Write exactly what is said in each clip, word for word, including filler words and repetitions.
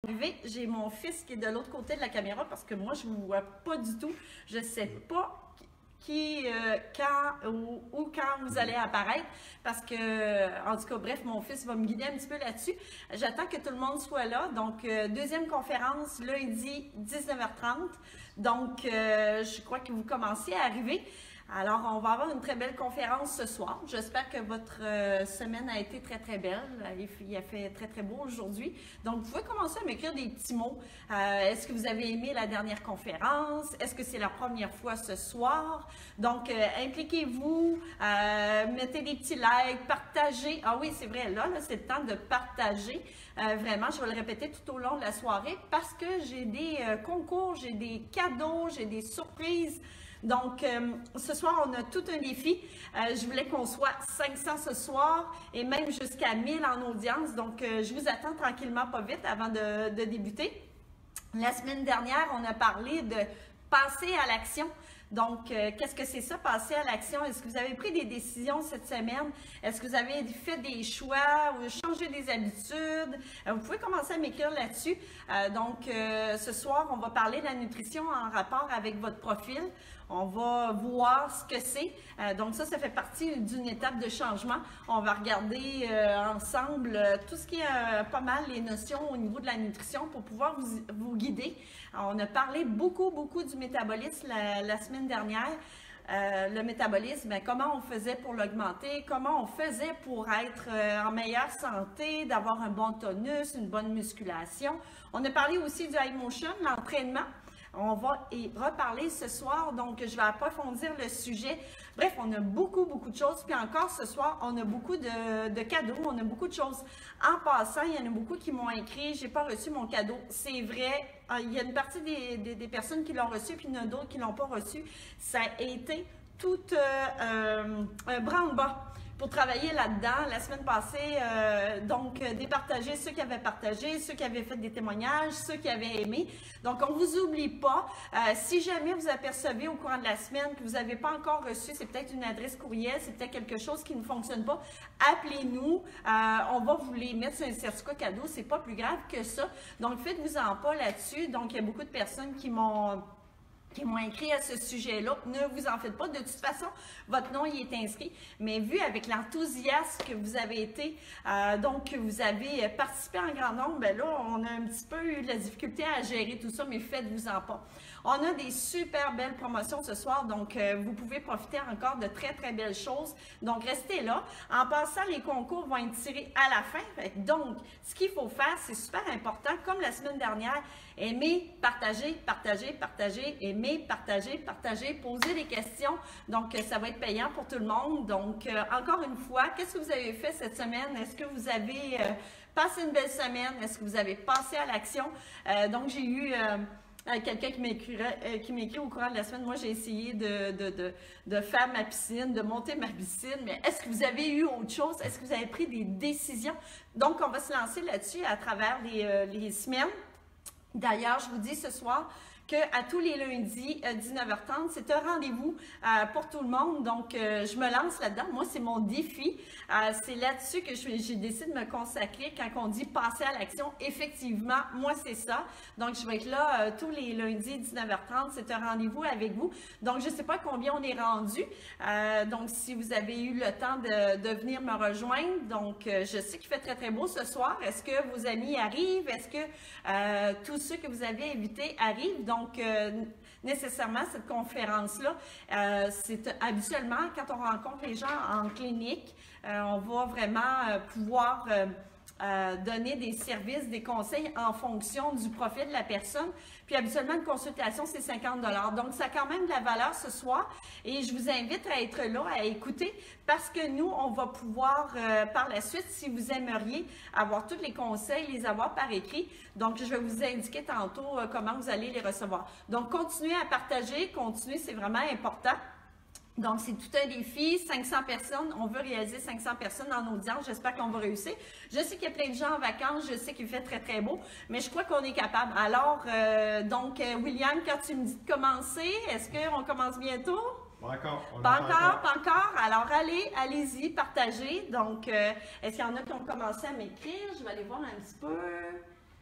J'ai mon fils qui est de l'autre côté de la caméra parce que moi, je ne vous vois pas du tout. Je ne sais pas qui, euh, quand ou, ou quand vous allez apparaître parce que, en tout cas, bref, mon fils va me guider un petit peu là-dessus. J'attends que tout le monde soit là. Donc, euh, deuxième conférence, lundi, dix-neuf heures trente. Donc, euh, je crois que vous commencez à arriver. Alors, on va avoir une très belle conférence ce soir. J'espère que votre euh, semaine a été très, très belle. Il a fait très, très beau aujourd'hui. Donc, vous pouvez commencer à m'écrire des petits mots. Euh, Est-ce que vous avez aimé la dernière conférence? Est-ce que c'est la première fois ce soir? Donc, euh, impliquez-vous, euh, mettez des petits likes, partagez. Ah oui, c'est vrai, là, là c'est le temps de partager. Euh, vraiment, je vais le répéter tout au long de la soirée parce que j'ai des euh, concours, j'ai des cadeaux, j'ai des surprises. Donc, euh, ce soir, on a tout un défi. Euh, je voulais qu'on soit cinq cents ce soir et même jusqu'à mille en audience. Donc, euh, je vous attends tranquillement, pas vite, avant de, de débuter. La semaine dernière, on a parlé de passer à l'action. Donc, euh, qu'est-ce que c'est ça, passer à l'action? Est-ce que vous avez pris des décisions cette semaine? Est-ce que vous avez fait des choix ou changé des habitudes? Euh, vous pouvez commencer à m'écrire là-dessus. Euh, donc, euh, ce soir, on va parler de la nutrition en rapport avec votre profil. On va voir ce que c'est. Euh, donc, ça, ça fait partie d'une étape de changement. On va regarder euh, ensemble euh, tout ce qui est euh, pas mal les notions au niveau de la nutrition pour pouvoir vous, vous guider. Alors, on a parlé beaucoup, beaucoup du métabolisme la, la semaine dernière. Euh, le métabolisme, bien, comment on faisait pour l'augmenter, comment on faisait pour être euh, en meilleure santé, d'avoir un bon tonus, une bonne musculation. On a parlé aussi du high motion, l'entraînement. On va y reparler ce soir, donc je vais approfondir le sujet. Bref, on a beaucoup, beaucoup de choses. Puis encore ce soir, on a beaucoup de, de cadeaux, on a beaucoup de choses. En passant, il y en a beaucoup qui m'ont écrit « J'ai pas reçu mon cadeau ». C'est vrai, il y a une partie des, des, des personnes qui l'ont reçu, puis il y en a d'autres qui l'ont pas reçu. Ça a été tout euh, euh, un branle-bas pour travailler là-dedans. La semaine passée, euh, donc, départager ceux qui avaient partagé, ceux qui avaient fait des témoignages, ceux qui avaient aimé. Donc, on ne vous oublie pas. Euh, si jamais vous apercevez au courant de la semaine que vous n'avez pas encore reçu, c'est peut-être une adresse courriel, c'est peut-être quelque chose qui ne fonctionne pas, appelez-nous. Euh, on va vous les mettre sur un certificat cadeau. C'est pas plus grave que ça. Donc, faites-vous-en pas là-dessus. Donc, il y a beaucoup de personnes qui m'ont... qui m'ont écrit à ce sujet-là. Ne vous en faites pas. De toute façon, votre nom y est inscrit. Mais vu avec l'enthousiasme que vous avez été, euh, donc que vous avez participé en grand nombre, ben là, on a un petit peu eu de la difficulté à gérer tout ça, mais faites-vous-en pas. On a des super belles promotions ce soir, donc euh, vous pouvez profiter encore de très, très belles choses. Donc, restez là. En passant, les concours vont être tirés à la fin. Donc, ce qu'il faut faire, c'est super important, comme la semaine dernière, aimer, partager, partager, partager, aimer, partager, partager, poser des questions. Donc, ça va être payant pour tout le monde. Donc, euh, encore une fois, qu'est-ce que vous avez fait cette semaine? Est-ce que vous avez euh, passé une belle semaine? Est-ce que vous avez passé à l'action? Euh, donc, j'ai eu... Euh, quelqu'un qui m'écrit euh, qui m'écrit au courant de la semaine, moi j'ai essayé de, de, de, de faire ma piscine, de monter ma piscine, mais est-ce que vous avez eu autre chose? Est-ce que vous avez pris des décisions? Donc, on va se lancer là-dessus à travers les, euh, les semaines. D'ailleurs, je vous dis ce soir qu'à tous les lundis, euh, dix-neuf heures trente, c'est un rendez-vous euh, pour tout le monde. Donc, euh, je me lance là-dedans. Moi, c'est mon défi. Euh, c'est là-dessus que j'ai décidé de me consacrer quand on dit passer à l'action. Effectivement, moi, c'est ça. Donc, je vais être là euh, tous les lundis, dix-neuf heures trente. C'est un rendez-vous avec vous. Donc, je ne sais pas combien on est rendu. Euh, donc, si vous avez eu le temps de, de venir me rejoindre. Donc, euh, je sais qu'il fait très, très beau ce soir. Est-ce que vos amis arrivent? Est-ce que euh, tous ceux que vous avez invités arrivent? Donc, Donc, euh, nécessairement, cette conférence-là, euh, c'est habituellement, quand on rencontre les gens en clinique, euh, on va vraiment euh, pouvoir euh, euh, donner des services, des conseils en fonction du profil de la personne. Puis, habituellement, une consultation, c'est cinquante dollars. Donc, ça a quand même de la valeur ce soir. Et je vous invite à être là, à écouter, parce que nous, on va pouvoir, euh, par la suite, si vous aimeriez avoir tous les conseils, les avoir par écrit. Donc, je vais vous indiquer tantôt euh, comment vous allez les recevoir. Donc, continuez à partager. Continuez, c'est vraiment important. Donc, c'est tout un défi, cinq cents personnes. On veut réaliser cinq cents personnes en audience. J'espère qu'on va réussir. Je sais qu'il y a plein de gens en vacances. Je sais qu'il fait très, très beau. Mais je crois qu'on est capable. Alors, euh, donc, euh, William, quand tu me dis de commencer, est-ce qu'on commence bientôt? Pas encore. On pas encore, pas encore. Alors, allez, allez-y, partagez. Donc, euh, est-ce qu'il y en a qui ont commencé à m'écrire? Je vais aller voir un petit peu.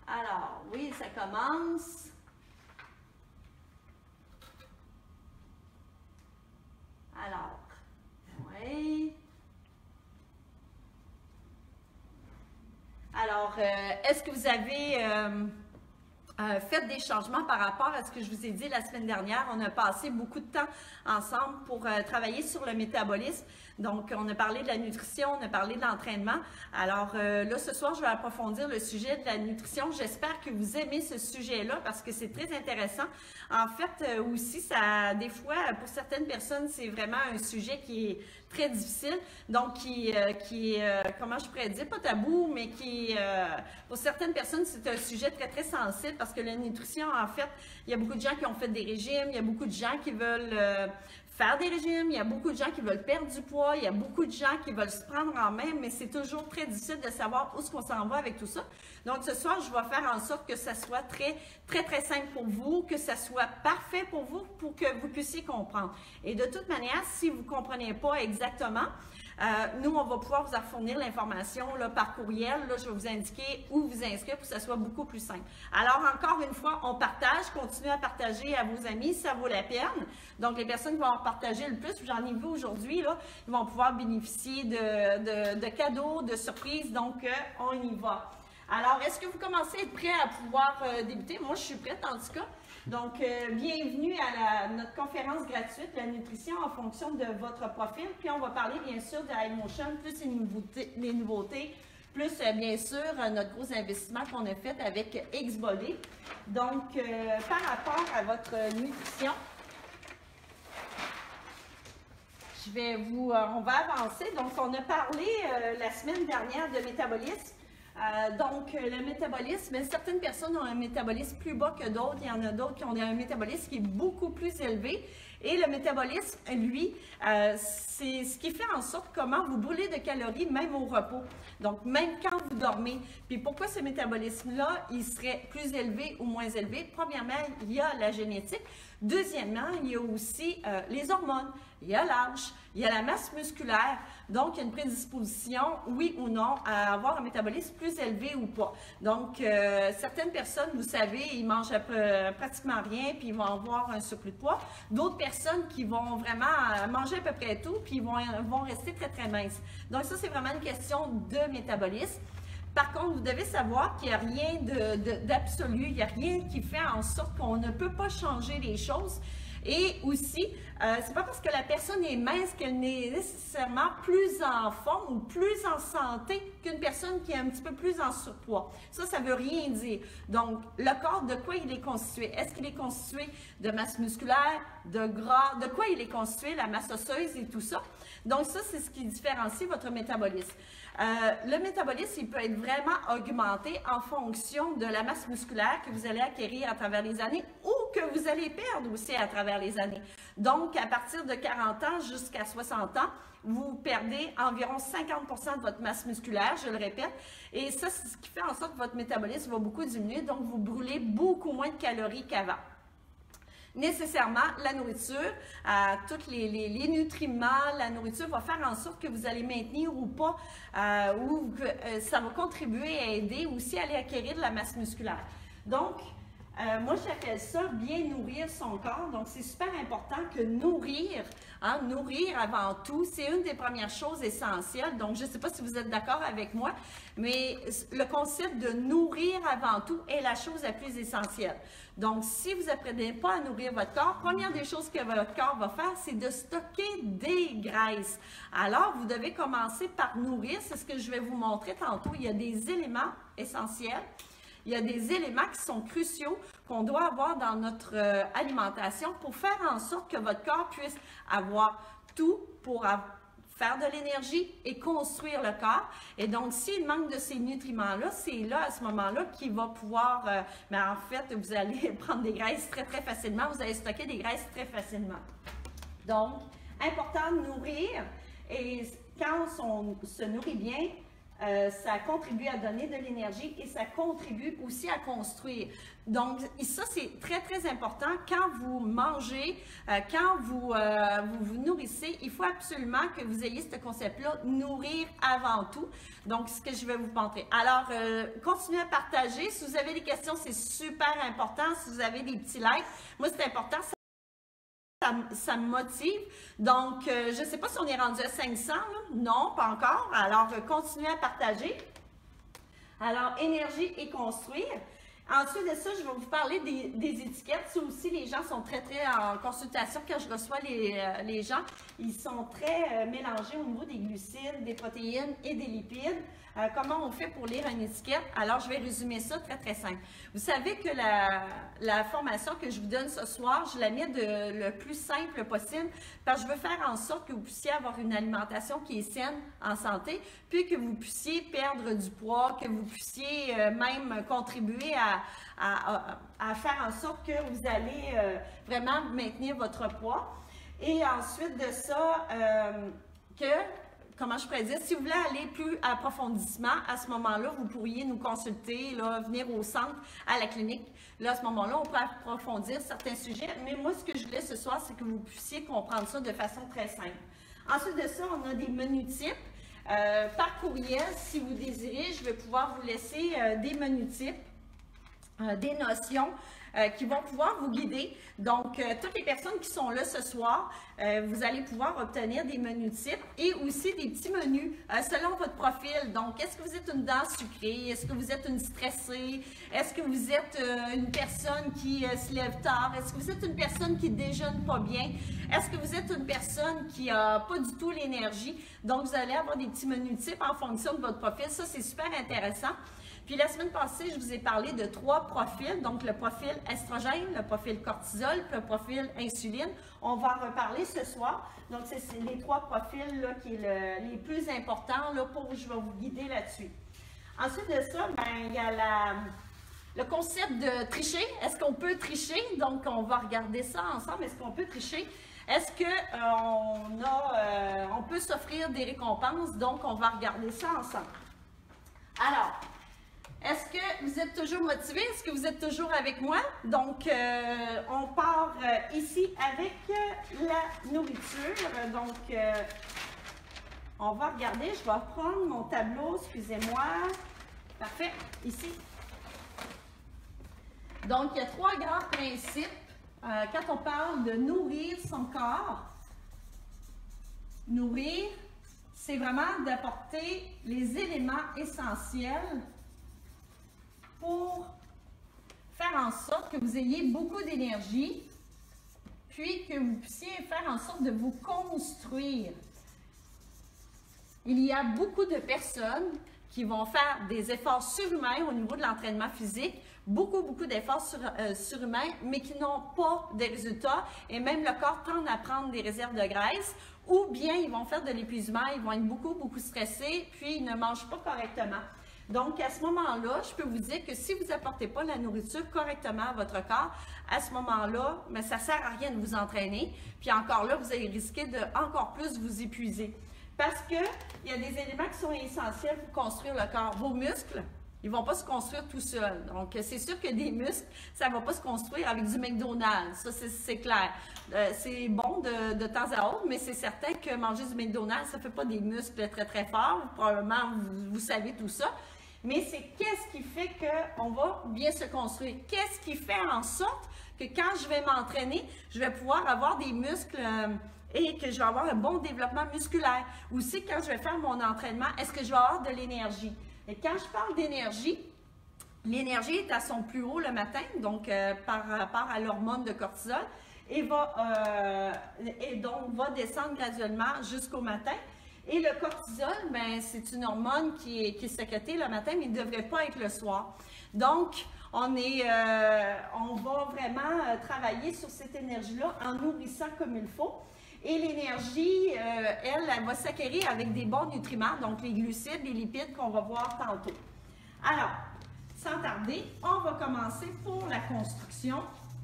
Alors, oui, ça commence. Alors, oui. Alors, euh, est-ce que vous avez euh, euh, fait des changements par rapport à ce que je vous ai dit la semaine dernière? On a passé beaucoup de temps ensemble pour euh, travailler sur le métabolisme. Donc, on a parlé de la nutrition, on a parlé de l'entraînement. Alors euh, là, ce soir, je vais approfondir le sujet de la nutrition. J'espère que vous aimez ce sujet-là parce que c'est très intéressant. En fait, euh, aussi, ça, des fois, pour certaines personnes, c'est vraiment un sujet qui est très difficile. Donc, qui, euh, qui est, euh, comment je pourrais dire, pas tabou, mais qui, euh, pour certaines personnes, c'est un sujet très, très sensible parce que la nutrition, en fait, il y a beaucoup de gens qui ont fait des régimes, il y a beaucoup de gens qui veulent euh, faire des régimes, il y a beaucoup de gens qui veulent perdre du poids, il y a beaucoup de gens qui veulent se prendre en main, mais c'est toujours très difficile de savoir où est-ce qu'on s'en va avec tout ça. Donc, ce soir, je vais faire en sorte que ça soit très, très, très simple pour vous, que ça soit parfait pour vous, pour que vous puissiez comprendre. Et de toute manière, si vous ne comprenez pas exactement, Euh, nous, on va pouvoir vous fournir l'information là, par courriel. Là, je vais vous indiquer où vous inscrire pour que ça soit beaucoup plus simple. Alors, encore une fois, on partage. Continuez à partager à vos amis, ça vaut la peine. Donc, les personnes qui vont en partager le plus, j'en ai vu aujourd'hui, là, ils vont pouvoir bénéficier de, de, de cadeaux, de surprises. Donc, euh, on y va. Alors, est-ce que vous commencez à être prêts à pouvoir euh, débuter? Moi, je suis prête en tout cas. Donc, euh, bienvenue à la, notre conférence gratuite, la nutrition en fonction de votre profil. Puis, on va parler bien sûr de iMotion, plus les nouveautés, les nouveautés plus euh, bien sûr euh, notre gros investissement qu'on a fait avec X-Body. Donc, euh, par rapport à votre nutrition, je vais vous, euh, on va avancer. Donc, on a parlé euh, la semaine dernière de métabolisme. Euh, donc, euh, le métabolisme, certaines personnes ont un métabolisme plus bas que d'autres. Il y en a d'autres qui ont un métabolisme qui est beaucoup plus élevé. Et le métabolisme, lui, euh, c'est ce qui fait en sorte comment vous brûlez de calories même au repos. Donc, même quand vous dormez. Puis pourquoi ce métabolisme-là, il serait plus élevé ou moins élevé? Premièrement, il y a la génétique. Deuxièmement, il y a aussi euh, les hormones. Il y a l'âge, il y a la masse musculaire. Donc, il y a une prédisposition, oui ou non, à avoir un métabolisme plus élevé ou pas. Donc, euh, certaines personnes, vous savez, ils mangent à peu, pratiquement rien, puis ils vont avoir un surplus de poids. D'autres personnes qui vont vraiment manger à peu près tout, puis ils vont, vont rester très, très minces. Donc, ça, c'est vraiment une question de métabolisme. Par contre, vous devez savoir qu'il n'y a rien d'absolu, il n'y a rien qui fait en sorte qu'on ne peut pas changer les choses. Et aussi, euh, c'est pas parce que la personne est mince qu'elle n'est nécessairement plus en forme ou plus en santé qu'une personne qui est un petit peu plus en surpoids. Ça, ça veut rien dire. Donc, le corps, de quoi il est constitué? Est-ce qu'il est constitué de masse musculaire, de gras? De quoi il est constitué, la masse osseuse et tout ça? Donc, ça, c'est ce qui différencie votre métabolisme. Euh, le métabolisme, il peut être vraiment augmenté en fonction de la masse musculaire que vous allez acquérir à travers les années ou que vous allez perdre aussi à travers les années. Donc, à partir de quarante ans jusqu'à soixante ans, vous perdez environ cinquante pour cent de votre masse musculaire, je le répète, et ça, c'est ce qui fait en sorte que votre métabolisme va beaucoup diminuer, donc vous brûlez beaucoup moins de calories qu'avant. Nécessairement, la nourriture, euh, tous les, les, les nutriments, la nourriture va faire en sorte que vous allez maintenir ou pas, euh, ou que euh, ça va contribuer à aider aussi à aller acquérir de la masse musculaire. Donc, euh, moi, j'appelle ça bien nourrir son corps. Donc, c'est super important que nourrir, hein, nourrir avant tout, c'est une des premières choses essentielles. Donc, je ne sais pas si vous êtes d'accord avec moi, mais le concept de nourrir avant tout est la chose la plus essentielle. Donc, si vous n'apprenez pas à nourrir votre corps, première des choses que votre corps va faire, c'est de stocker des graisses. Alors, vous devez commencer par nourrir. C'est ce que je vais vous montrer tantôt. Il y a des éléments essentiels. Il y a des éléments qui sont cruciaux qu'on doit avoir dans notre euh, alimentation pour faire en sorte que votre corps puisse avoir tout pour avoir faire de l'énergie et construire le corps. Et donc, s'il manque de ces nutriments-là, c'est là, à ce moment-là, qu'il va pouvoir... Euh, mais en fait, vous allez prendre des graisses très, très facilement. Vous allez stocker des graisses très facilement. Donc, important de nourrir. Et quand on se nourrit bien, Euh, ça contribue à donner de l'énergie et ça contribue aussi à construire. Donc, et ça, c'est très, très important. Quand vous mangez, euh, quand vous, euh, vous vous nourrissez, il faut absolument que vous ayez ce concept-là, nourrir avant tout. Donc, ce que je vais vous montrer. Alors, euh, continuez à partager. Si vous avez des questions, c'est super important. Si vous avez des petits likes, moi, c'est important. Ça Ça, ça me motive. Donc, euh, je ne sais pas si on est rendu à cinq cents. Là. Non, pas encore. Alors, euh, continuez à partager. Alors, énergie et construire. Ensuite de ça, je vais vous parler des, des étiquettes. Ça aussi, les gens sont très, très en consultation. Quand je reçois les, euh, les gens, ils sont très euh, mélangés au niveau des glucides, des protéines et des lipides. Euh, comment on fait pour lire une étiquette? Alors, je vais résumer ça très, très simple. Vous savez que la, la formation que je vous donne ce soir, je la mets de, le plus simple possible parce que je veux faire en sorte que vous puissiez avoir une alimentation qui est saine, en santé, puis que vous puissiez perdre du poids, que vous puissiez euh, même contribuer à, à, à, à faire en sorte que vous allez euh, vraiment maintenir votre poids. Et ensuite de ça, euh, que... Comment je pourrais dire, si vous voulez aller plus approfondissement, à ce moment-là, vous pourriez nous consulter, là, venir au centre, à la clinique. Là, à ce moment-là, on peut approfondir certains sujets. Mais moi, ce que je voulais ce soir, c'est que vous puissiez comprendre ça de façon très simple. Ensuite de ça, on a des menus types. Euh, par courriel, si vous désirez, je vais pouvoir vous laisser euh, des menus types, euh, des notions euh, qui vont pouvoir vous guider. Donc, euh, toutes les personnes qui sont là ce soir, euh, vous allez pouvoir obtenir des menus types et aussi des petits menus euh, selon votre profil. Donc, est-ce que vous êtes une dent sucrée? Est-ce que vous êtes une stressée? Est-ce que vous êtes euh, une personne qui euh, se lève tard? Est-ce que vous êtes une personne qui déjeune pas bien? Est-ce que vous êtes une personne qui n'a pas du tout l'énergie? Donc, vous allez avoir des petits menus types en fonction de votre profil. Ça, c'est super intéressant. Puis la semaine passée, je vous ai parlé de trois profils, donc le profil estrogène, le profil cortisol, puis le profil insuline. On va en reparler ce soir. Donc, c'est les trois profils là, qui sont le, les plus importants là, pour je vais vous guider là-dessus. Ensuite de ça, ben, il y a la, le concept de tricher. Est-ce qu'on peut tricher? Donc, on va regarder ça ensemble. Est-ce qu'on peut tricher? Est-ce qu'on euh, euh, on peut s'offrir des récompenses? Donc, on va regarder ça ensemble. Alors, est-ce que vous êtes toujours motivé? Est-ce que vous êtes toujours avec moi? Donc, euh, on part euh, ici avec euh, la nourriture. Donc, euh, on va regarder. Je vais reprendre mon tableau. Excusez-moi. Parfait. Ici. Donc, il y a trois grands principes euh, quand on parle de nourrir son corps. Nourrir, c'est vraiment d'apporter les éléments essentiels pour faire en sorte que vous ayez beaucoup d'énergie, puis que vous puissiez faire en sorte de vous construire. Il y a beaucoup de personnes qui vont faire des efforts surhumains au niveau de l'entraînement physique, beaucoup, beaucoup d'efforts sur, euh, surhumains, mais qui n'ont pas de résultats, et même le corps tend à prendre des réserves de graisse, ou bien ils vont faire de l'épuisement, ils vont être beaucoup, beaucoup stressés, puis ils ne mangent pas correctement. Donc, à ce moment-là, je peux vous dire que si vous n'apportez pas la nourriture correctement à votre corps, à ce moment-là, mais ça ne sert à rien de vous entraîner. Puis encore là, vous allez risquer de encore plus vous épuiser. Parce qu'il y a des éléments qui sont essentiels pour construire le corps. Vos muscles, ils ne vont pas se construire tout seuls. Donc, c'est sûr que des muscles, ça ne va pas se construire avec du McDonald's. Ça, c'est clair. Euh, c'est bon de, de temps à autre, mais c'est certain que manger du McDonald's, ça ne fait pas des muscles très, très forts. Probablement, vous, vous savez tout ça. Mais c'est qu'est-ce qui fait qu'on va bien se construire? Qu'est-ce qui fait en sorte que quand je vais m'entraîner, je vais pouvoir avoir des muscles euh, et que je vais avoir un bon développement musculaire? Aussi, quand je vais faire mon entraînement, est-ce que je vais avoir de l'énergie? Et quand je parle d'énergie, l'énergie est à son plus haut le matin, donc euh, par rapport à l'hormone de cortisol, et, va, euh, et donc va descendre graduellement jusqu'au matin. Et le cortisol, ben, c'est une hormone qui est, qui est sécrétée le matin, mais il ne devrait pas être le soir. Donc, on, est, euh, on va vraiment euh, travailler sur cette énergie-là en nourrissant comme il faut. Et l'énergie, euh, elle, elle va s'acquérir avec des bons nutriments, donc les glucides, les lipides qu'on va voir tantôt. Alors, sans tarder, on va commencer pour la construction.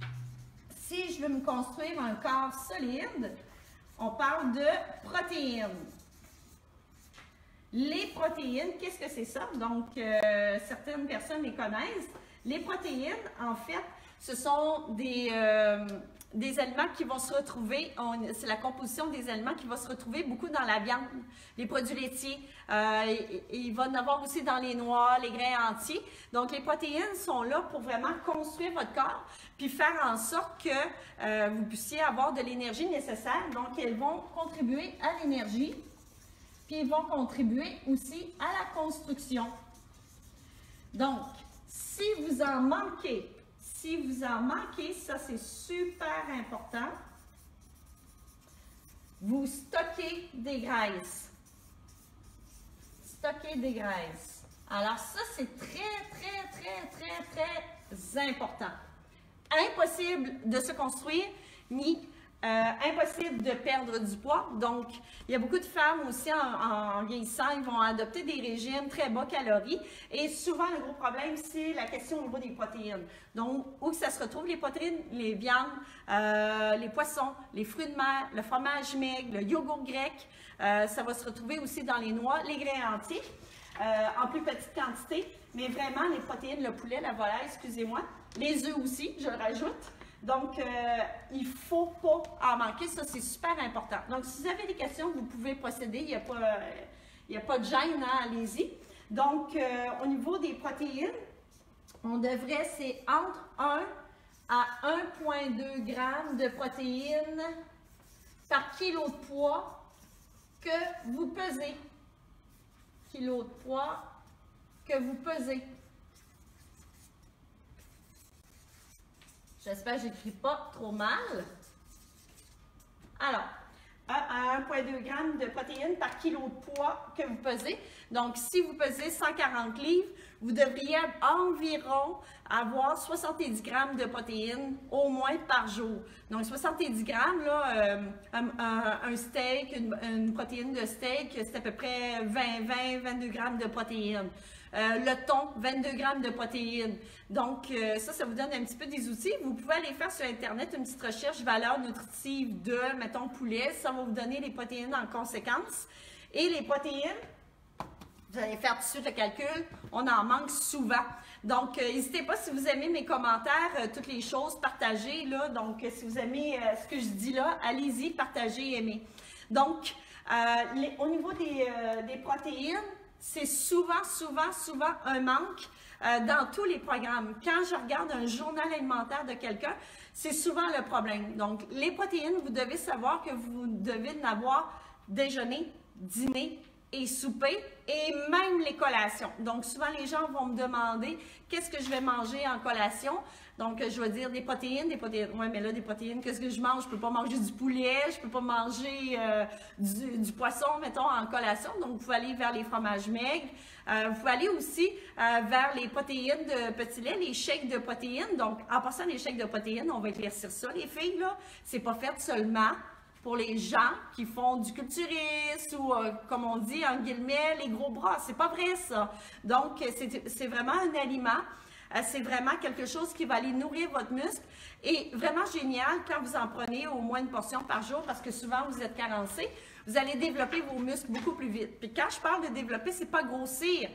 Si je veux me construire un corps solide, on parle de protéines. Les protéines, qu'est-ce que c'est ça? Donc, euh, certaines personnes les connaissent. Les protéines, en fait, ce sont des, euh, des aliments qui vont se retrouver, c'est la composition des aliments qui va se retrouver beaucoup dans la viande, les produits laitiers. Euh, et, et il va en avoir aussi dans les noix, les grains entiers. Donc, les protéines sont là pour vraiment construire votre corps, puis faire en sorte que euh, vous puissiez avoir de l'énergie nécessaire. Donc, elles vont contribuer à l'énergie, puis ils vont contribuer aussi à la construction. Donc, si vous en manquez, si vous en manquez, ça c'est super important, vous stockez des graisses. Stocker des graisses. Alors ça, c'est très, très, très, très, très important. Impossible de se construire, ni euh, impossible de perdre du poids. Donc, il y a beaucoup de femmes aussi, en, en vieillissant, ils vont adopter des régimes très bas calories. Et souvent, le gros problème, c'est la question au niveau des protéines. Donc, où que ça se retrouve, les protéines, les viandes, euh, les poissons, les fruits de mer, le fromage maigre, le yogourt grec, euh, ça va se retrouver aussi dans les noix, les grains entiers, euh, en plus petite quantité. Mais vraiment, les protéines, le poulet, la volaille, excusez-moi, les œufs aussi, je le rajoute. Donc, euh, il ne faut pas en manquer, ça c'est super important. Donc, si vous avez des questions, vous pouvez procéder, il n'y a, euh, a pas de gêne, hein, allez-y. Donc, euh, au niveau des protéines, on devrait, c'est entre un à un virgule deux grammes de protéines par kilo de poids que vous pesez. Kilo de poids que vous pesez. J'espère que je n'écris pas trop mal. Alors, à un virgule deux grammes de protéines par kilo de poids que vous pesez. Donc, si vous pesez cent quarante livres, vous devriez environ avoir soixante-dix grammes de protéines au moins par jour. Donc, soixante-dix grammes, là, euh, un, un, un steak, une, une protéine de steak, c'est à peu près vingt, vingt, vingt-deux grammes de protéines. Euh, le thon, vingt-deux grammes de protéines. Donc, euh, ça, ça vous donne un petit peu des outils. Vous pouvez aller faire sur Internet une petite recherche valeur nutritive de, mettons, poulet. Ça va vous donner les protéines en conséquence. Et les protéines, vous allez faire tout de suite le calcul, on en manque souvent. Donc, euh, n'hésitez pas si vous aimez mes commentaires, euh, toutes les choses, partagez, là. Donc, euh, si vous aimez euh, ce que je dis là, allez-y, partagez, aimez. Donc, euh, les, au niveau des, euh, des protéines, c'est souvent, souvent, souvent un manque euh, dans tous les programmes. Quand je regarde un journal alimentaire de quelqu'un, c'est souvent le problème. Donc, les protéines, vous devez savoir que vous devez en avoir déjeuner, dîner et souper et même les collations. Donc, souvent, les gens vont me demander qu'est-ce que je vais manger en collation. Donc, je vais dire des protéines, des protéines. Oui, mais là, des protéines, qu'est-ce que je mange? Je ne peux pas manger du poulet, je ne peux pas manger euh, du, du poisson, mettons, en collation. Donc, vous pouvez aller vers les fromages maigres. Euh, vous pouvez aller aussi euh, vers les protéines de petit lait, les shakes de protéines. Donc, en passant les shakes de protéines, on va éclaircir ça, les filles, là. C'est pas fait seulement pour les gens qui font du culturisme ou, euh, comme on dit, en guillemets, les gros bras. C'est pas vrai, ça. Donc, c'est vraiment un aliment. Euh, c'est vraiment quelque chose qui va aller nourrir votre muscle. Et vraiment génial quand vous en prenez au moins une portion par jour, parce que souvent, vous êtes carencé. Vous allez développer vos muscles beaucoup plus vite. Puis quand je parle de développer, c'est pas grossir.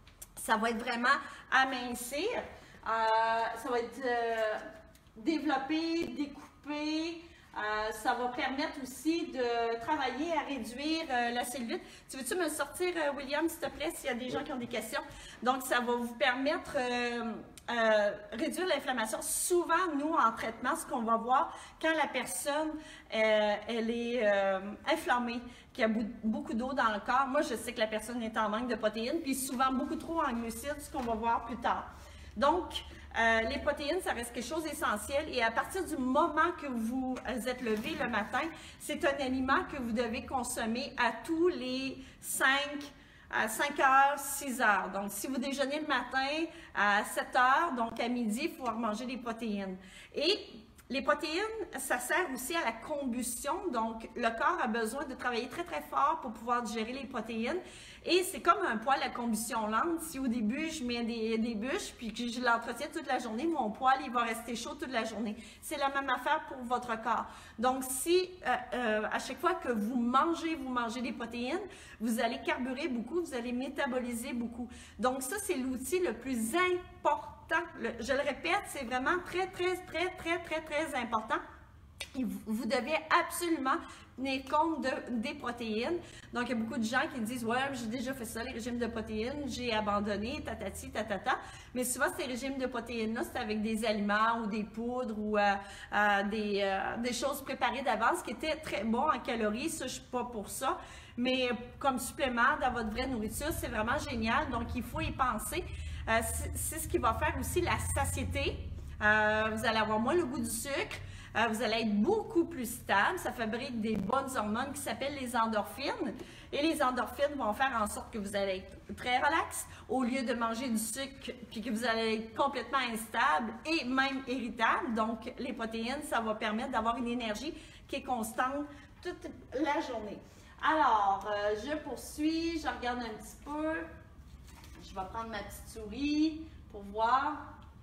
Ça va être vraiment amincir. Euh, ça va être euh, développer, découper. Euh, ça va permettre aussi de travailler à réduire euh, la cellulite. Tu veux-tu me sortir, euh, William, s'il te plaît, s'il y a des gens qui ont des questions? Donc, ça va vous permettre euh, euh, réduire l'inflammation. Souvent, nous, en traitement, ce qu'on va voir, quand la personne, euh, elle est euh, inflammée, qu'il y a beaucoup d'eau dans le corps, moi, je sais que la personne est en manque de protéines, puis souvent beaucoup trop en glucides, ce qu'on va voir plus tard. Donc, Euh, les protéines, ça reste quelque chose d'essentiel et à partir du moment que vous êtes levé le matin, c'est un aliment que vous devez consommer à tous les cinq, à cinq heures, six heures. Donc, si vous déjeunez le matin à sept heures, donc à midi, il faut manger des protéines. Et Les protéines, ça sert aussi à la combustion, donc le corps a besoin de travailler très très fort pour pouvoir digérer les protéines et c'est comme un poêle à combustion lente. Si au début je mets des, des bûches puis que je l'entretiens toute la journée, mon poêle il va rester chaud toute la journée. C'est la même affaire pour votre corps. Donc si euh, euh, à chaque fois que vous mangez, vous mangez des protéines, vous allez carburer beaucoup, vous allez métaboliser beaucoup. Donc ça c'est l'outil le plus important. Le, je le répète, c'est vraiment très, très, très, très, très, très important. Et vous, vous devez absolument tenir compte de, des protéines. Donc, il y a beaucoup de gens qui disent « Ouais, j'ai déjà fait ça, les régimes de protéines, j'ai abandonné, tatati, tatata. » Mais souvent, ces régimes de protéines-là, c'est avec des aliments ou des poudres ou euh, euh, des, euh, des choses préparées d'avance qui étaient très bons en calories. Ça, je ne suis pas pour ça. Mais comme supplément dans votre vraie nourriture, c'est vraiment génial. Donc, il faut y penser. Euh, c'est ce qui va faire aussi la satiété. Euh, vous allez avoir moins le goût du sucre. Euh, vous allez être beaucoup plus stable. Ça fabrique des bonnes hormones qui s'appellent les endorphines. Et les endorphines vont faire en sorte que vous allez être très relax au lieu de manger du sucre puis que vous allez être complètement instable et même irritable. Donc, les protéines, ça va permettre d'avoir une énergie qui est constante toute la journée. Alors, euh, je poursuis. Je regarde un petit peu. Je vais prendre ma petite souris pour voir.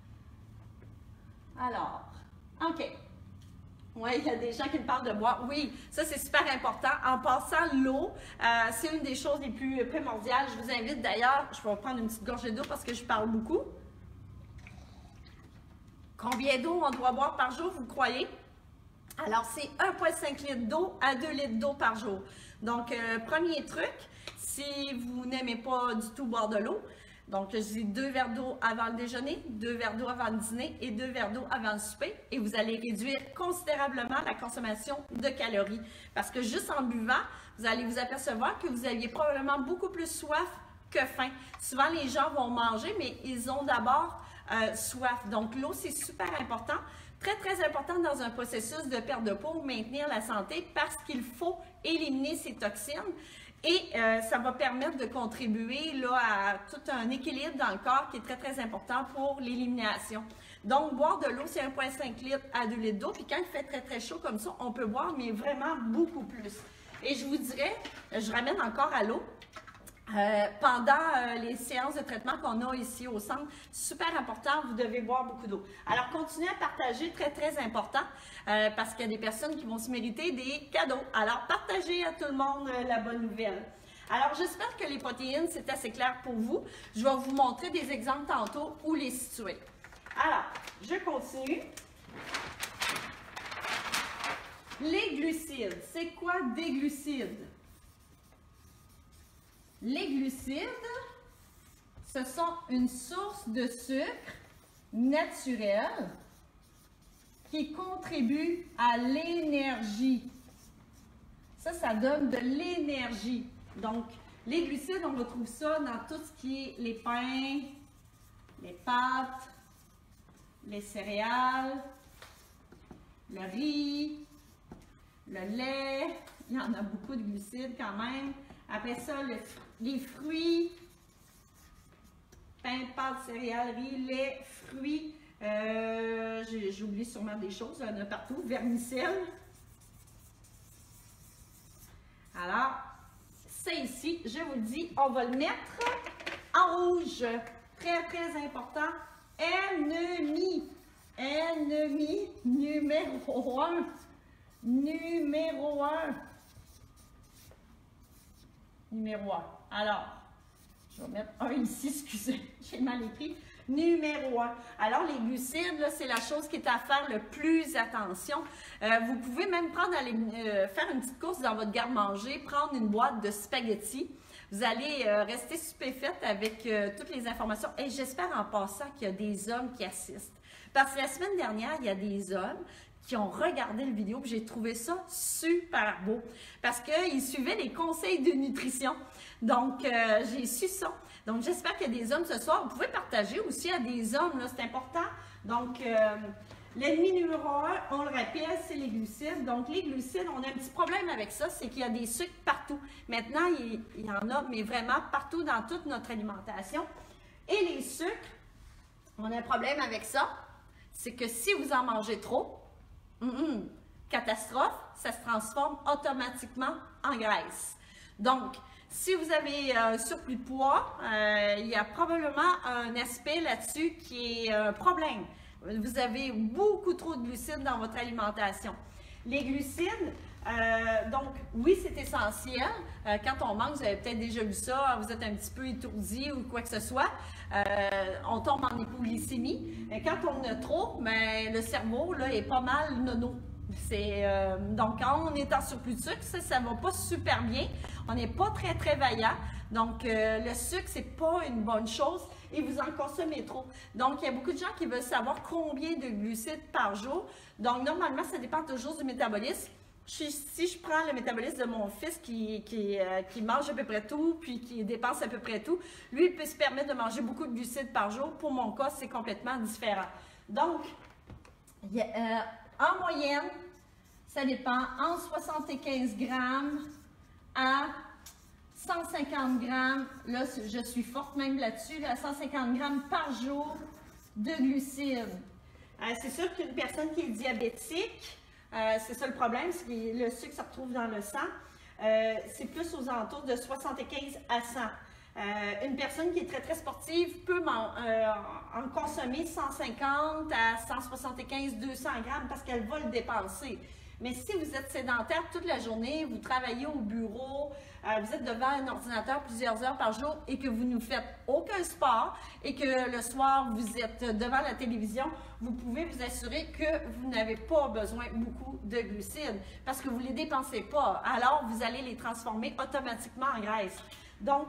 Alors, OK. Oui, il y a des gens qui me parlent de boire. Oui, ça c'est super important. En passant, l'eau, euh, c'est une des choses les plus primordiales. Je vous invite d'ailleurs, je vais prendre une petite gorgée d'eau parce que je parle beaucoup. Combien d'eau on doit boire par jour, vous croyez? Alors, c'est un virgule cinq litres d'eau à deux litres d'eau par jour. Donc, euh, premier truc, si vous n'aimez pas du tout boire de l'eau, donc je dis deux verres d'eau avant le déjeuner, deux verres d'eau avant le dîner et deux verres d'eau avant le souper. Et vous allez réduire considérablement la consommation de calories. Parce que juste en buvant, vous allez vous apercevoir que vous aviez probablement beaucoup plus soif que faim. Souvent, les gens vont manger, mais ils ont d'abord euh, soif. Donc, l'eau, c'est super important. Très, très important dans un processus de perte de poids ou maintenir la santé parce qu'il faut éliminer ces toxines et euh, ça va permettre de contribuer là, à tout un équilibre dans le corps qui est très, très important pour l'élimination. Donc, boire de l'eau, c'est un virgule cinq litres à deux litres d'eau. Puis quand il fait très, très chaud comme ça, on peut boire, mais vraiment beaucoup plus. Et je vous dirais, je ramène encore à l'eau. Euh, pendant euh, les séances de traitement qu'on a ici au centre, super important, vous devez boire beaucoup d'eau. Alors, continuez à partager, très, très important, euh, parce qu'il y a des personnes qui vont se mériter des cadeaux. Alors, partagez à tout le monde euh, la bonne nouvelle. Alors, j'espère que les protéines, c'est assez clair pour vous. Je vais vous montrer des exemples tantôt où les situer. Alors, je continue. Les glucides. C'est quoi des glucides? Les glucides, ce sont une source de sucre naturelle qui contribue à l'énergie. Ça, ça donne de l'énergie. Donc, les glucides, on retrouve ça dans tout ce qui est les pains, les pâtes, les céréales, le riz, le lait. Il y en a beaucoup de glucides quand même. Après ça, le, les fruits, pain, pâtes, céréales, riz, lait, fruits. Euh, J'oublie sûrement des choses, il y en a partout. Vermicelle. Alors, ça ici, je vous le dis, on va le mettre en rouge. Très, très important. Ennemi. Ennemi numéro un. Numéro un. Numéro un. Alors, je vais mettre un ici, excusez, j'ai mal écrit. Numéro un. Alors, les glucides, c'est la chose qui est à faire le plus attention. Euh, vous pouvez même prendre, aller, euh, faire une petite course dans votre garde-manger, prendre une boîte de spaghettis. Vous allez euh, rester stupéfaite avec euh, toutes les informations. Et j'espère en passant qu'il y a des hommes qui assistent. Parce que la semaine dernière, il y a des hommes qui ont regardé le vidéo, puis j'ai trouvé ça super beau, parce qu'ils suivaient les conseils de nutrition. Donc, euh, j'ai su ça. Donc, j'espère qu'il y a des hommes ce soir. Vous pouvez partager aussi à des hommes, c'est important. Donc, euh, l'ennemi numéro un, on le rappelle, c'est les glucides. Donc, les glucides, on a un petit problème avec ça, c'est qu'il y a des sucres partout. Maintenant, il, il y en a, mais vraiment partout dans toute notre alimentation. Et les sucres, on a un problème avec ça, c'est que si vous en mangez trop, Mm-mm. Catastrophe, ça se transforme automatiquement en graisse. Donc, si vous avez un surplus de poids, euh, il y a probablement un aspect là-dessus qui est un problème. Vous avez beaucoup trop de glucides dans votre alimentation. Les glucides, euh, donc oui, c'est essentiel. Euh, quand on mange, vous avez peut-être déjà vu ça, vous êtes un petit peu étourdi ou quoi que ce soit. Euh, on tombe en hypoglycémie. Et quand on en a trop, ben, le cerveau là, est pas mal nono. C'est, euh, donc, quand on est en surplus de sucre, ça ne va pas super bien. On n'est pas très, très vaillant. Donc, euh, le sucre, c'est pas une bonne chose et vous en consommez trop. Donc, il y a beaucoup de gens qui veulent savoir combien de glucides par jour. Donc, normalement, ça dépend toujours du métabolisme. Si, si je prends le métabolisme de mon fils qui, qui, euh, qui mange à peu près tout, puis qui dépense à peu près tout, lui, il peut se permettre de manger beaucoup de glucides par jour. Pour mon cas, c'est complètement différent. Donc, il y a, euh, en moyenne, ça dépend entre soixante-quinze grammes à cent cinquante grammes. Là, je suis forte même là-dessus, là, cent cinquante grammes par jour de glucides. Euh, c'est sûr qu'une personne qui est diabétique, euh, c'est ça le problème, c'est que le sucre se retrouve dans le sang. Euh, c'est plus aux alentours de soixante-quinze à cent. Euh, une personne qui est très, très sportive peut en, euh, en consommer cent cinquante à cent soixante-quinze, deux cents grammes parce qu'elle va le dépenser. Mais si vous êtes sédentaire toute la journée, vous travaillez au bureau, euh, vous êtes devant un ordinateur plusieurs heures par jour et que vous ne faites aucun sport et que le soir, vous êtes devant la télévision, vous pouvez vous assurer que vous n'avez pas besoin beaucoup de glucides parce que vous ne les dépensez pas. Alors, vous allez les transformer automatiquement en graisse. Donc,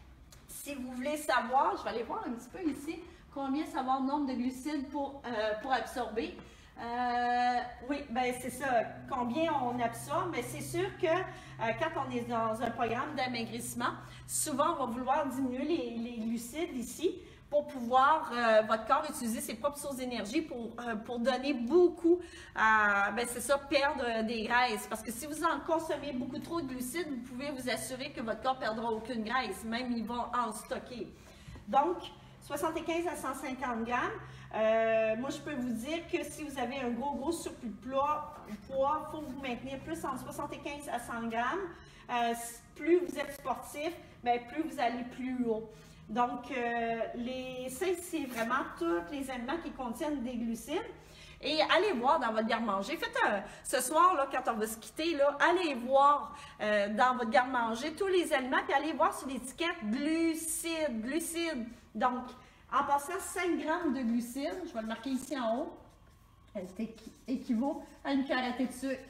si vous voulez savoir, je vais aller voir un petit peu ici, combien savoir le nombre de glucides pour, euh, pour absorber. Euh, oui, ben c'est ça, combien on absorbe, mais c'est sûr que euh, quand on est dans un programme d'amaigrissement, souvent on va vouloir diminuer les, les glucides ici pour pouvoir, euh, votre corps utiliser ses propres sources d'énergie pour, euh, pour donner beaucoup, euh, ben c'est ça, perdre des graisses. Parce que si vous en consommez beaucoup trop de glucides, vous pouvez vous assurer que votre corps ne perdra aucune graisse, même il va en stocker. Donc, soixante-quinze à cent cinquante grammes. Euh, moi, je peux vous dire que si vous avez un gros, gros surplus de poids, il faut vous maintenir plus entre soixante-quinze à cent grammes. Euh, plus vous êtes sportif, bien, plus vous allez plus haut. Donc, euh, les, ça, c'est vraiment tous les aliments qui contiennent des glucides. Et allez voir dans votre garde-manger. Faites un, ce soir, là, quand on va se quitter, là, allez voir euh, dans votre garde-manger tous les aliments, puis allez voir sur l'étiquette glucides, glucides. Donc, en passant cinq grammes de glucides, je vais le marquer ici en haut, ça équivaut à une cuillère à thé de sucre.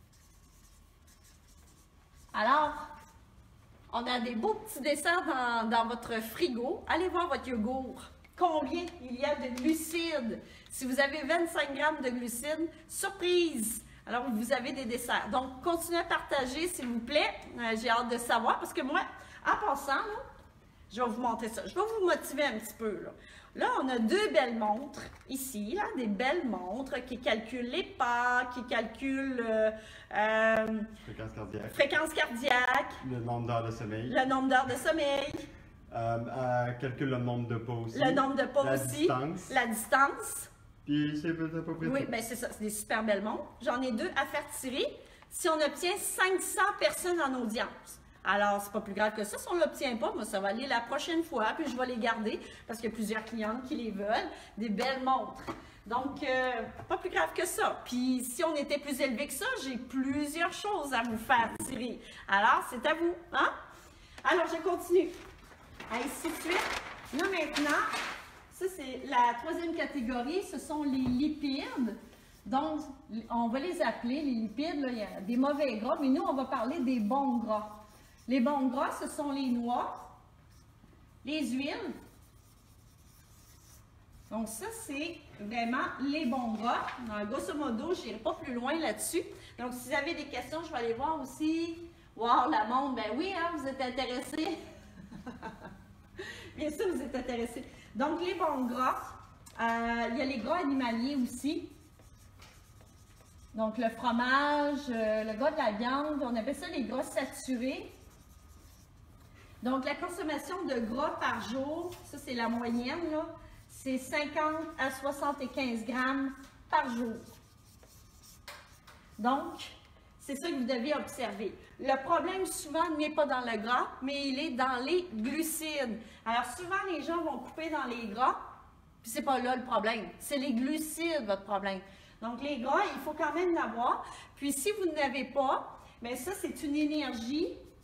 Alors, on a des beaux petits desserts dans, dans votre frigo. Allez voir votre yogourt. Combien il y a de glucides? Si vous avez vingt-cinq grammes de glucides, surprise! Alors, vous avez des desserts. Donc, continuez à partager, s'il vous plaît. Euh, J'ai hâte de savoir, parce que moi, en passant, là, je vais vous montrer ça. Je vais vous motiver un petit peu. Là, là on a deux belles montres ici, là, des belles montres qui calculent les pas, qui calculent euh, euh, fréquence cardiaque. fréquence cardiaque, le nombre d'heures de sommeil, le nombre d'heures de sommeil, euh, euh, calcule le nombre de pas aussi, le nombre de pas la aussi, distance. la distance. Puis c'est à peu près Oui, tout. bien c'est ça, c'est des super belles montres. J'en ai deux à faire tirer si on obtient cinq cents personnes en audience. Alors, c'est pas plus grave que ça. Si on ne l'obtient pas, moi, ça va aller la prochaine fois, puis je vais les garder parce qu'il y a plusieurs clientes qui les veulent. Des belles montres. Donc, euh, pas plus grave que ça. Puis, si on était plus élevé que ça, j'ai plusieurs choses à vous faire tirer. Alors, c'est à vous. Hein? Alors, je continue. Ainsi de suite. Là, maintenant, ça, c'est la troisième catégorie. Ce sont les lipides. Donc, on va les appeler, les lipides, là, il y a des mauvais gras, mais nous, on va parler des bons gras. Les bons gras, ce sont les noix, les huiles. Donc, ça, c'est vraiment les bons gras. Donc, grosso modo, je n'irai pas plus loin là-dessus. Donc, si vous avez des questions, je vais aller voir aussi. Wow, la montre, ben oui, hein, vous êtes intéressés. Bien sûr, vous êtes intéressés. Donc, les bons gras, euh, il y a les gras animaliers aussi. Donc, le fromage, euh, le gras de la viande, on appelle ça les gras saturés. Donc, la consommation de gras par jour, ça c'est la moyenne, là, c'est cinquante à soixante-quinze grammes par jour. Donc, c'est ça que vous devez observer. Le problème souvent n'est pas dans le gras, mais il est dans les glucides. Alors souvent, les gens vont couper dans les gras, puis c'est pas là le problème. C'est les glucides, votre problème. Donc, les gras, il faut quand même l'avoir. Puis si vous n'avez pas, bien ça, c'est une énergie